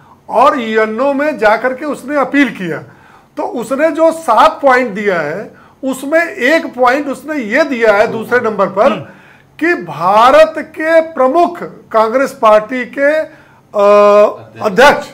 और यूएनओ में जाकर के उसने अपील किया, तो उसने जो सात पॉइंट दिया है उसमें एक पॉइंट उसने ये दिया है दूसरे नंबर पर कि भारत के प्रमुख कांग्रेस पार्टी के अ, अध्यक्ष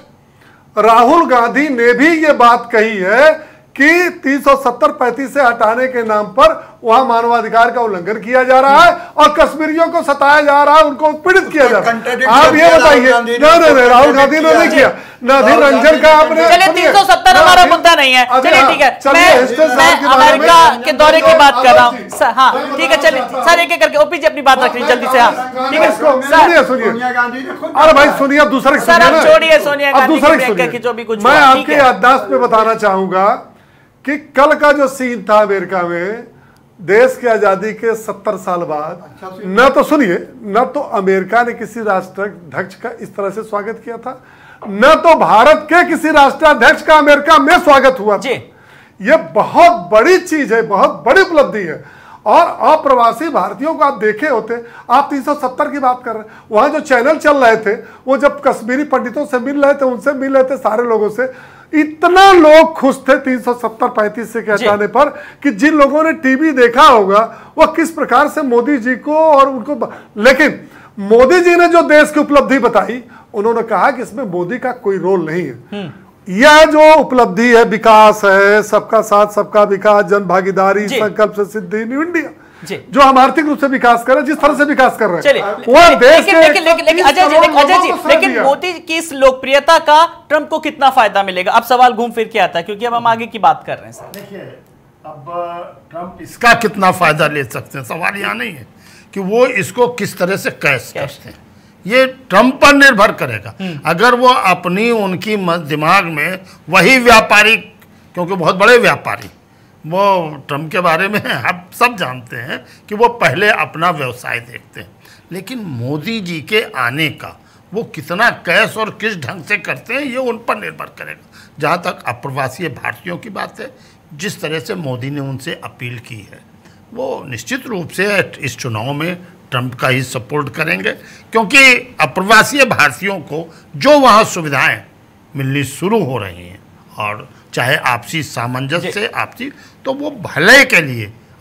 राहुल गांधी ने भी ये बात कही है कि तीन सौ सत्तर पैंतीस से हटाने के नाम पर वहां मानवाधिकार का उल्लंघन किया जा रहा है और कश्मीरियों को सताया जा रहा है, उनको पीड़ित किया जा रहा है। contradict आप कर ये दिया बताइए, राहुल गांधी ने, नहीं नहीं नहीं, राहुल गांधी ने नहीं किया। किया ना, अधीर रंजन का आपने। चलिए तीन सौ सत्तर हमारा मुद्दा नहीं है, अभी चलिए हाँ, ठीक है। चलिए, मैं हिस्ट्री साहब मैं के बारे में- अमेरिका के दौरे की बात कर रहा हूँ। आलोक जी, सर, हाँ मैं ठीक है, बताना चलिए चाहता सर एक एक करके ओपी जी अपनी बात रख ली जल्दी से। हाँ ठीक है इसको- सर। सुनिए सुनिए सोनिया गांधी ने खुद अरे भाई सुनिए, अब दूसरे की सर, सुनिए अब ना। छोड़िए सोनिया अब गांधी दूसरे की, की प्रियंका सुनिए। की, जो भी कुछ मैं हुआ, ठीक आपके है। याददाश्त में बताना चाहूंगा कि कल का जो सीन था अमेरिका में देश की आजादी के सत्तर साल बाद, न तो सुनिए, न तो अमेरिका ने किसी राष्ट्राध्यक्ष का इस तरह से स्वागत किया था, न तो भारत के किसी राष्ट्राध्यक्ष का अमेरिका में स्वागत हुआ था। जी। यह बहुत बड़ी चीज है, बहुत बड़ी उपलब्धि है। और अप्रवासी भारतीयों को आप देखे होते, आप तीन सौ सत्तर की बात कर रहे हैं, वहां जो चैनल चल रहे थे, वो जब कश्मीरी पंडितों से मिल रहे थे, उनसे मिल रहे थे, सारे लोगों से, इतना लोग खुश थे तीन सौ सत्तर पैंतीस से के हटाने पर कि जिन लोगों ने टीवी देखा होगा वह किस प्रकार से मोदी जी को और उनको, लेकिन मोदी जी ने जो देश की उपलब्धि बताई, उन्होंने कहा कि इसमें मोदी का कोई रोल नहीं है। यह जो उपलब्धि है, विकास है, सबका साथ सबका विकास, जन भागीदारी, जी। संकल्प से सिद्धि, न्यू इंडिया, जी। जो हम आर्थिक रूप से विकास कर रहे हैं, जिस तरह से विकास कर रहे हैं, चलिए वह लेकिन देश लेकिन के लेकिन लेकिन लेकिन तीस अजय जी करोड़ लेकिन अजय लोगों जी को साथ लेकिन दिया। मोदी की इस लोकप्रियता का ट्रंप को कितना फायदा मिलेगा? अब सवाल घूम फिर के आता है, क्योंकि अब हम आगे की बात कर रहे हैं सर। देखिए, अब ट्रंप इसका कितना फायदा ले सकते हैं, सवाल यहाँ नहीं है कि वो इसको किस तरह से कैश करते हैं, ये ट्रंप पर निर्भर करेगा। अगर वो अपनी उनकी म- दिमाग में वही व्यापारी, क्योंकि बहुत बड़े व्यापारी, वो ट्रंप के बारे में आप सब जानते हैं कि वो पहले अपना व्यवसाय देखते हैं, लेकिन मोदी जी के आने का वो कितना कैश और किस ढंग से करते हैं ये उन पर निर्भर करेगा। जहाँ तक अप्रवासी भारतीयों की बात है, जिस तरह से मोदी ने उनसे अपील की है, वो निश्चित रूप से इस चुनाव में ट्रंप का ही सपोर्ट करेंगे, क्योंकि अप्रवासी भारतीयों को जो वहाँ सुविधाएं मिलनी शुरू हो रही हैं, और चाहे आपसी सामंजस्य से आपसी, तो वो भले के लिए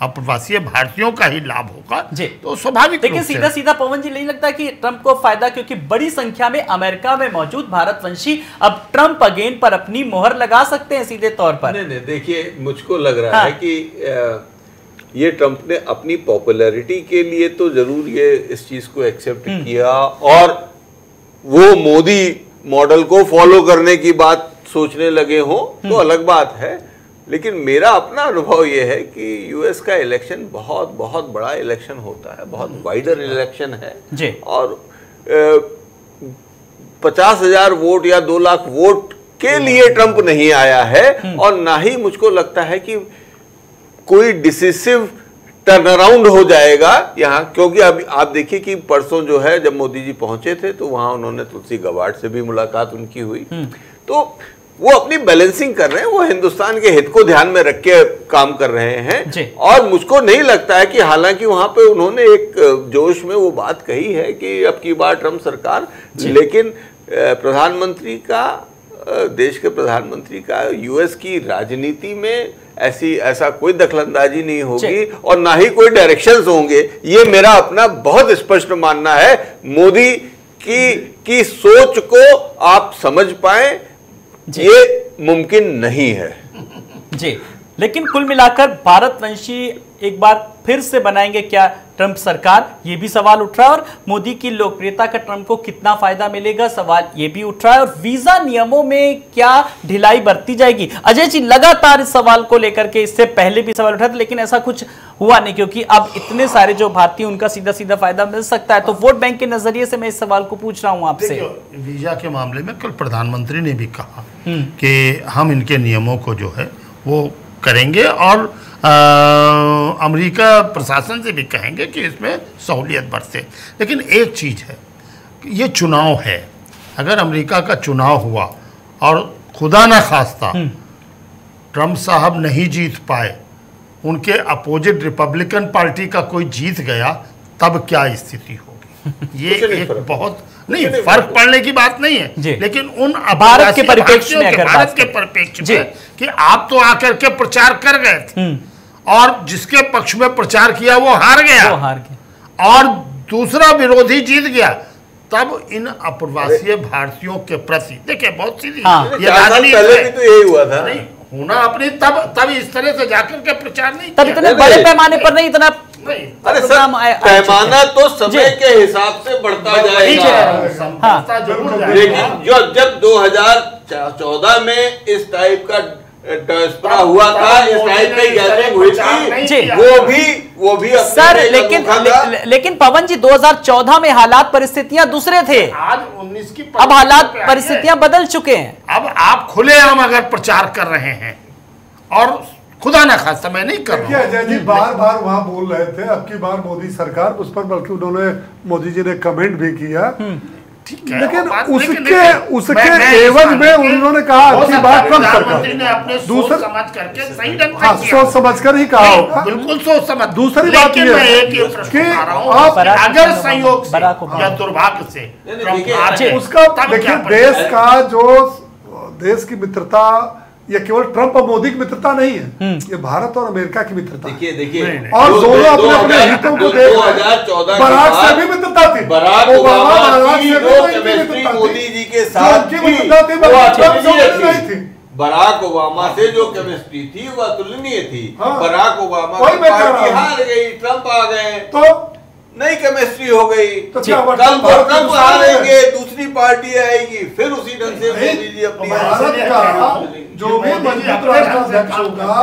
अप्रवासी भारतीयों का ही लाभ होगा जी। तो स्वाभाविक। लेकिन सीधा सीधा पवन जी नहीं लगता कि ट्रंप को फायदा, क्योंकि बड़ी संख्या में अमेरिका में मौजूद भारतवंशी अब ट्रंप अगेन पर अपनी मोहर लगा सकते हैं सीधे तौर पर? नहीं नहीं, देखिए मुझको लग रहा हाँ। है कि ये ट्रंप ने अपनी पॉपुलैरिटी के लिए तो जरूर ये इस चीज को एक्सेप्ट किया और वो मोदी मॉडल को फॉलो करने की बात सोचने लगे हो तो अलग बात है। लेकिन मेरा अपना अनुभव यह है कि यूएस का इलेक्शन बहुत बहुत बड़ा इलेक्शन होता है, बहुत वाइडर इलेक्शन है जी। और पचास हजार वोट या दो लाख वोट के लिए ट्रंप नहीं आया है और ना ही मुझको लगता है कि कोई डिसिसिव टर्न अराउंड हो जाएगा यहाँ, क्योंकि अब आप देखिए कि परसों जो है जब मोदी जी पहुंचे थे तो वहां उन्होंने तुलसी गबार्ड से भी मुलाकात उनकी हुई, तो वो अपनी बैलेंसिंग कर रहे हैं, वो हिंदुस्तान के हित को ध्यान में रख के काम कर रहे हैं। और मुझको नहीं लगता है कि हालांकि वहां पे उन्होंने एक जोश में वो बात कही है कि अब की बार ट्रंप सरकार, लेकिन प्रधानमंत्री का, देश के प्रधानमंत्री का यूएस की राजनीति में ऐसी ऐसा कोई दखलंदाजी नहीं होगी और ना ही कोई डायरेक्शंस होंगे, ये मेरा अपना बहुत स्पष्ट मानना है। मोदी की की सोच को आप समझ पाए ये मुमकिन नहीं है जी। लेकिन कुल मिलाकर भारतवंशी एक बार फिर से बनाएंगे क्या ट्रंप सरकार, ये भी सवाल उठ रहा है। और मोदी की लोकप्रियता का ट्रंप को कितना फायदा मिलेगा, सवाल ये भी उठ रहा है। और वीजा नियमों में क्या ढिलाई बरती जाएगी? अजय जी लगातार इस सवाल को लेकर के इससे पहले भी सवाल उठा था, लेकिन ऐसा कुछ हुआ नहीं, क्योंकि अब इतने सारे जो भारतीय उनका सीधा सीधा फायदा मिल सकता है। तो वोट बैंक के नजरिए से मैं इस सवाल को पूछ रहा हूं आपसे। वीजा के मामले में कल प्रधानमंत्री ने भी कहा कि हम इनके नियमों को जो है वो करेंगे और आ, अमेरिका प्रशासन से भी कहेंगे कि इसमें सहूलियत बरते। लेकिन एक चीज़ है, ये चुनाव है, अगर अमेरिका का चुनाव हुआ और खुदा ना खास्ता ट्रंप साहब नहीं जीत पाए, उनके अपोजिट रिपब्लिकन पार्टी का कोई जीत गया, तब क्या स्थिति होगी? ये एक बहुत नहीं फर्क पड़ने की बात नहीं है, लेकिन उन भारत के परिप्रेक्ष्य में, भारत के परिप्रेक्ष्य में कि आप तो आकर के प्रचार कर गए थे और जिसके पक्ष में प्रचार किया वो हार गया, वो हार गया और दूसरा विरोधी जीत गया, तब इन अप्रवासी भारतीयों के प्रति देखिए बहुत सीधी हाँ, ये राजनीति पहले भी तो यही हुआ था नहीं होना अपनी, तब तब इस तरह से जाकर के प्रचार नहीं, तब इतने बड़े पैमाने पर नहीं, इतना अरे सर पैमाना तो समय के हिसाब से बढ़ता जाएगा। लेकिन जो जब दो हजार चौदह में इस टाइप का डायस्पोरा हुआ था, इस टाइप की गैदरिंग हुई थी, वो भी वो भी सर लेकिन ले, लेकिन पवन जी दो हज़ार चौदह में हालात परिस्थितियां दूसरे थे, आज उन्नीस की अब हालात परिस्थितियां बदल चुके हैं। अब आप खुलेआम अगर प्रचार कर रहे हैं और खुदा ना खास्ता मैं नहीं कर रहा हूं, अजय जी बार बार वहां बोल रहे थे अब की बार मोदी सरकार, उस पर बल्कि उन्होंने मोदी जी ने कमेंट भी किया, लेकिन उसके उसके एवज में उन्होंने कहा अच्छी बात कम सरकार दूसरा समझ करके सही ढंग से सोच समझ कर ही कहा होगा, बिल्कुल सोच समझ। दूसरी बात ये है कि आप अगर संयोग से या दुर्भाग्य से उसका देखिए देश का जो देश की मित्रता ये केवल ट्रंप और मोदी की मित्रता नहीं है, ये भारत और अमेरिका की मित्रता। देखिए देखिए और दोनों अपने अपने हितों को देख, दो हज़ार चौदह बराक से भी मित्रता थी, बराक ओबामा की जो केमिस्ट्री मोदी जी के साथ थी, बराक ओबामा से जो केमिस्ट्री थी वह अतुलनीय थी। बराक ओबामा की पार्टी हार गई, ट्रंप आ गए तो नई केमिस्ट्री हो गई, तो कल को ट्रंप हारेंगे, दूसरी पार्टी आएगी, फिर उसी ढंग से मोदी जी अपनी भारत का जो भी मजबूत राष्ट्राध्यक्ष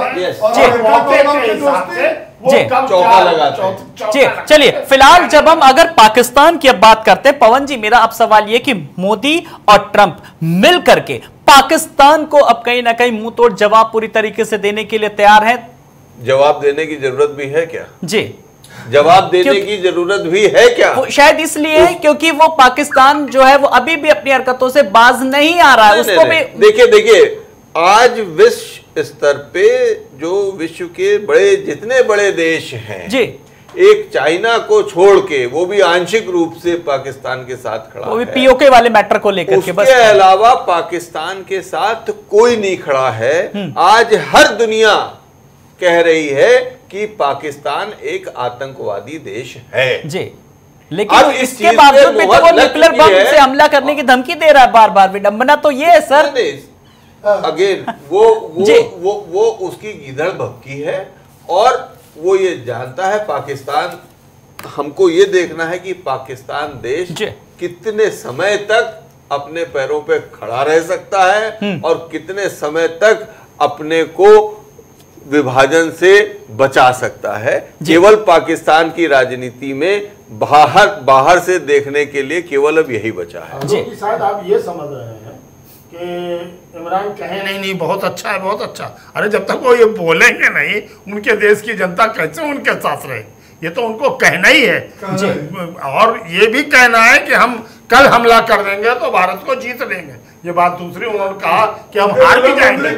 होगा चौका लगाते। जी चलिए, फिलहाल जब हम अगर पाकिस्तान की अब बात करते हैं, पवन जी मेरा अब सवाल ये कि मोदी और ट्रंप मिल करके पाकिस्तान को अब कहीं ना कहीं मुंह तोड़ जवाब पूरी तरीके से देने के लिए तैयार है? जवाब देने की जरूरत भी है क्या? जी जवाब देने की जरूरत भी है क्या? शायद इसलिए उस... क्योंकि वो पाकिस्तान जो है वो अभी भी अपनी हरकतों से बाज नहीं आ रहा है, उसको भी देखिए देखिए आज विश्व स्तर पे जो विश्व के बड़े जितने बड़े देश हैं जी, एक चाइना को छोड़ के, वो भी आंशिक रूप से पाकिस्तान के साथ खड़ा है, वो भी पीओके वाले मैटर को लेकर के, उसके अलावा पाकिस्तान के साथ कोई नहीं खड़ा है। आज हर दुनिया कह रही है कि पाकिस्तान एक आतंकवादी देश है जी, लेकिन इसके बावजूद भी तो वो न्यूक्लियर बम से हमला करने की धमकी दे रहा है बार बार। विडंबना तो ये है सर। अगेन वो वो वो वो उसकी गिदड़ भक्की है और वो ये जानता है पाकिस्तान, हमको ये देखना है कि पाकिस्तान देश कितने समय तक अपने पैरों पे खड़ा रह सकता है और कितने समय तक अपने को विभाजन से बचा सकता है। केवल पाकिस्तान की राजनीति में बाहर बाहर से देखने के लिए केवल अब यही बचा है। जी शायद आप ये समझ रहे हैं कि इमरान कहे नहीं नहीं बहुत अच्छा है बहुत अच्छा, अरे जब तक वो ये बोलेंगे नहीं उनके देश की जनता कैसे उनके साथ रहे, ये तो उनको कहना ही है जी। और ये भी कहना है कि हम कल हमला कर देंगे तो भारत को जीत लेंगे, ये बात दूसरी उन्होंने कहा कि हम हार भी जाएंगे।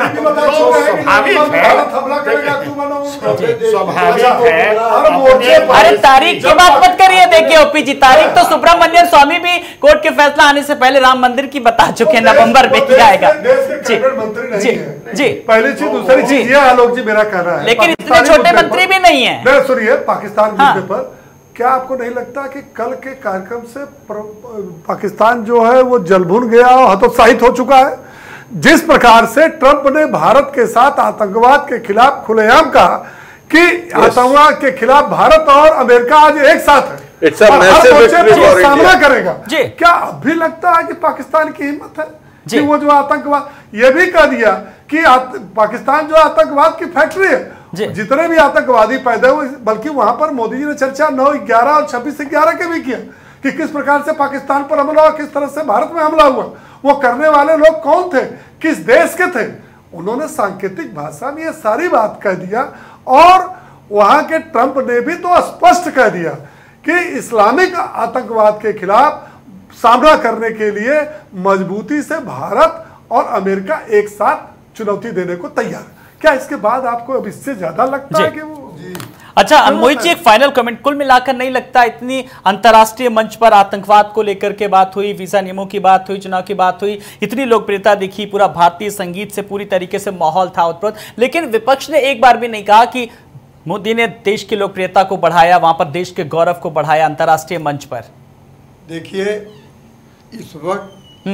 स्वाभाविक है। अरे तारीख की बात मत करिए, देखिए ओपी जी तारीख तो सुब्रमण्यम स्वामी भी कोर्ट के फैसला आने से पहले राम मंदिर की बता चुके हैं, नवंबर में किया जाएगा। जी जी जी पहली चीज, दूसरी चीज ये आलोक जी मेरा कहना है, लेकिन इतने छोटे मंत्री भी नहीं है। सुनिए, पाकिस्तान मुद्दे पर क्या आपको नहीं लगता कि कल के कार्यक्रम से पाकिस्तान जो है वो जलभुन गया और हतोत्साहित हो चुका है? जिस प्रकार से ट्रंप ने भारत के साथ आतंकवाद के खिलाफ खुलेआम कहा कि आतंकवाद के खिलाफ भारत और अमेरिका आज एक साथ है, हर मोर्चे पर सामना करेगा, क्या अब भी लगता है कि पाकिस्तान की हिम्मत है कि वो जो आतंकवाद, ये भी कह दिया कि पाकिस्तान जो आतंकवाद की फैक्ट्री है, जितने भी आतंकवादी पैदा हुए, बल्कि वहां पर मोदी जी ने चर्चा नौ ग्यारह और छब्बीस ग्यारह के भी किया कि किस प्रकार से पाकिस्तान पर हमला हुआ, किस तरह से भारत में हमला हुआ, वो करने वाले लोग कौन थे, किस देश के थे। उन्होंने सांकेतिक भाषा में ये सारी बात कह दिया और वहां के ट्रंप ने भी तो स्पष्ट कह दिया कि इस्लामिक आतंकवाद के खिलाफ सामना करने के लिए मजबूती से भारत और अमेरिका एक साथ चुनौती देने को तैयार। क्या इसके बाद आपको अब इससे ज्यादा लगता है कि वो अच्छा मोहित जी एक फाइनल कमेंट, कुल मिलाकर नहीं लगता इतनी अंतर्राष्ट्रीय मंच पर आतंकवाद को लेकर के बात हुई, वीजा नियमों की बात हुई, चुनाव की बात हुई, इतनी लोकप्रियता दिखी, पूरा भारतीय संगीत से पूरी तरीके से माहौल था उत्पन्न, लेकिन विपक्ष ने एक बार भी नहीं कहा कि मोदी ने देश की लोकप्रियता को बढ़ाया, वहां पर देश के गौरव को बढ़ाया अंतर्राष्ट्रीय मंच पर? देखिए इस वक्त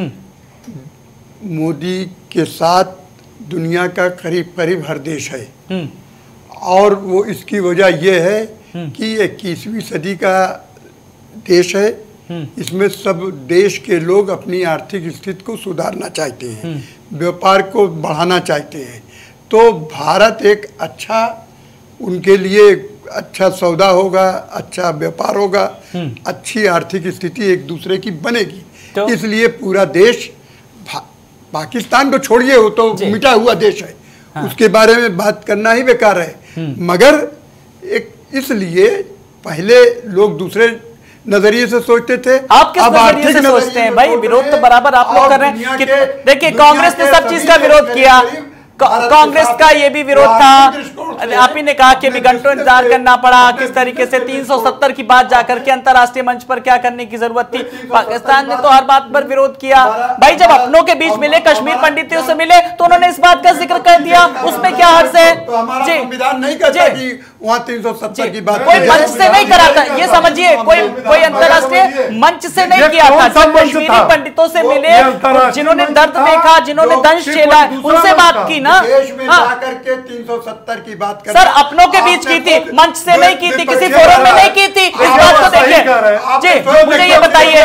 मोदी के साथ दुनिया का करीब करीब हर देश है और वो इसकी वजह यह है कि इक्कीसवीं सदी का देश है, इसमें सब देश के लोग अपनी आर्थिक स्थिति को सुधारना चाहते हैं, व्यापार को बढ़ाना चाहते हैं, तो भारत एक अच्छा उनके लिए अच्छा सौदा होगा, अच्छा व्यापार होगा, अच्छी आर्थिक स्थिति एक दूसरे की बनेगी। तो? इसलिए पूरा देश, पाकिस्तान को छोड़िए वो तो मिटा हुआ देश है, हाँ। उसके बारे में बात करना ही बेकार है, मगर एक इसलिए पहले लोग दूसरे नजरिए से सोचते थे, आप किस नजरिए से सोचते हैं भाई? विरोध तो बराबर आप लोग कर रहे हैं कि देखिए कांग्रेस ने सब चीज का विरोध किया, कांग्रेस का ये भी विरोध था, आप ही ने कहा कि घंटों इंतजार करना पड़ा, किस तरीके से तीन सौ सत्तर की बात जाकर के अंतरराष्ट्रीय मंच पर क्या करने की जरूरत थी, पाकिस्तान ने तो हर बात पर विरोध किया। भाई जब अपनों के बीच मिले, कश्मीर पंडितों से मिले तो उन्होंने इस बात का जिक्र कर दिया, उसमें क्या हर्ष है? जी संविधान नहीं कहता कि वहाँ तीन सौ सत्तर की बात कोई मंच से नहीं करा था, ये समझिए, कोई कोई अंतरराष्ट्रीय मंच से नहीं किया था, जब कश्मीरी पंडितों से मिले, जिन्होंने दर्द देखा, जिन्होंने दंश झेला, उनसे बात की ना। देश में जाकर के तीन सौ सत्तर की बात कर सर अपनों के बीच की थी, मंच से नहीं की थी, किसी फोरम में नहीं की थी, इस बात को देखिए जी, मुझे ये बताइए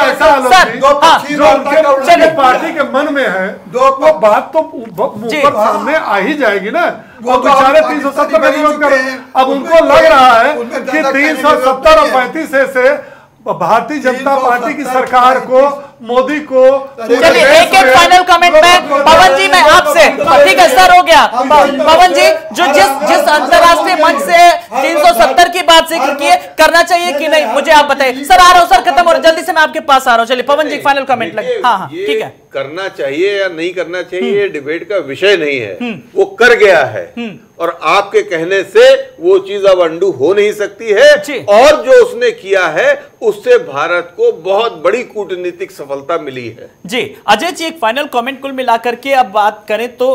सर, चलिए पार्टी के मन में है वो बात तो ऊपर सामने आ ही जाएगी ना, वो बेचारे तीन सौ सत्तर का विरोध कर, अब उनको लग रहा है कि तीन सौ सत्तर और पैंतीस से भारतीय जनता पार्टी की सरकार को, मोदी को। चलिए एक एक फाइनल कमेंट में पवन जी मैं आपसे, ठीक है सर हो गया, पवन जी जो जिस जिस अंतरराष्ट्रीय मंच से तीन सौ सत्तर की बात जिक्र किए, करना चाहिए कि नहीं मुझे आप बताइए। सर आ रहा हूँ सर, खत्म हो रहा जल्दी से, मैं आपके पास आ रहा हूँ। चलिए पवन जी फाइनल कमेंट लगे। हाँ हाँ ठीक है, करना चाहिए या नहीं करना चाहिए ये डिबेट का विषय नहीं है, वो कर गया है और आपके कहने से वो चीज अब अंडू हो नहीं सकती है, और जो उसने किया है उससे भारत को बहुत बड़ी कूटनीतिक सफलता मिली है। जी अजय जी एक फाइनल कमेंट, कुल मिलाकर के अब बात करें तो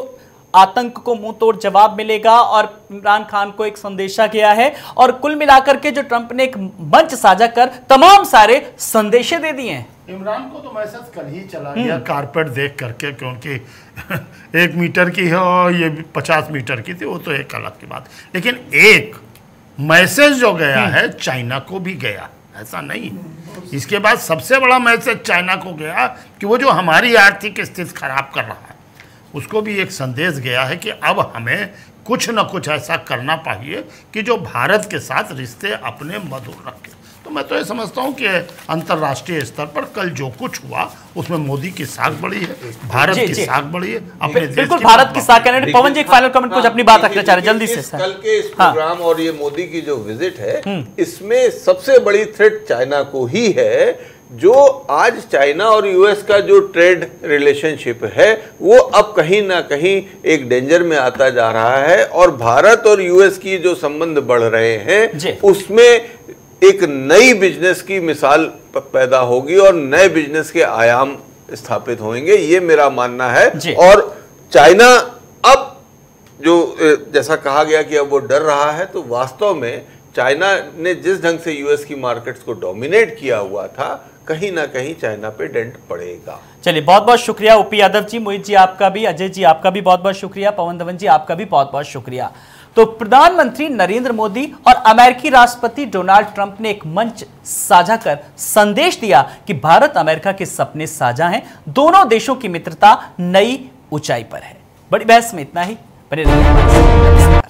आतंक को मुंह तोड़ जवाब मिलेगा और इमरान खान को एक संदेशा गया है और कुल मिलाकर के जो ट्रंप ने एक मंच साझा कर तमाम सारे संदेशे दे दिए हैं। इमरान को तो मैसेज कल ही चला गया कारपेट देख करके, क्योंकि एक मीटर की है और ये पचास मीटर की थी, वो तो एक अलग की बात। लेकिन एक मैसेज जो गया है चाइना को भी गया, ऐसा नहीं। इसके बाद सबसे बड़ा मैसेज चाइना को गया कि वो जो हमारी आर्थिक स्थिति खराब कर रहा है उसको भी एक संदेश गया है कि अब हमें कुछ न कुछ ऐसा करना चाहिए कि जो भारत के साथ रिश्ते अपने मधुर रखे। तो मैं तो ये समझता हूँ कि अंतर्राष्ट्रीय स्तर पर कल जो कुछ हुआ उसमें मोदी की साख बढ़ी है, भारत जी, की जी। साख बढ़ी है, अपने देश बिल्कुल की भारत की साख। देखिए, पवन जी एक फाइनल कमेंट कुछ अपनी बात रखना चाह रहे हैं जल्दी से। कल के इस हाँ। प्रोग्राम और ये मोदी की जो विजिट है इसमें सबसे बड़ी थ्रेट चाइना को ही है। जो आज चाइना और यूएस का जो ट्रेड रिलेशनशिप है वो अब कहीं ना कहीं एक डेंजर में आता जा रहा है और भारत और यूएस की जो संबंध बढ़ रहे हैं उसमें एक नई बिजनेस की मिसाल पैदा होगी और नए बिजनेस के आयाम स्थापित होंगे, ये मेरा मानना है। और चाइना अब जो जैसा कहा गया कि अब वो डर रहा है, तो वास्तव में चाइना ने जिस ढंग से यूएस की मार्केट्स को डोमिनेट किया हुआ था, कहीं ना कहीं चाइना पे डेंट पड़ेगा। चलिए बहुत बहुत शुक्रिया ओपी यादव जी, मोहित जी आपका भी, अजय जी आपका भी बहुत बहुत शुक्रिया, पवन धवन जी आपका भी बहुत बहुत शुक्रिया। तो प्रधानमंत्री नरेंद्र मोदी और अमेरिकी राष्ट्रपति डोनाल्ड ट्रंप ने एक मंच साझा कर संदेश दिया कि भारत अमेरिका के सपने साझा हैं, दोनों देशों की मित्रता नई ऊंचाई पर है। बड़ी बहस में इतना ही। बने रहिए।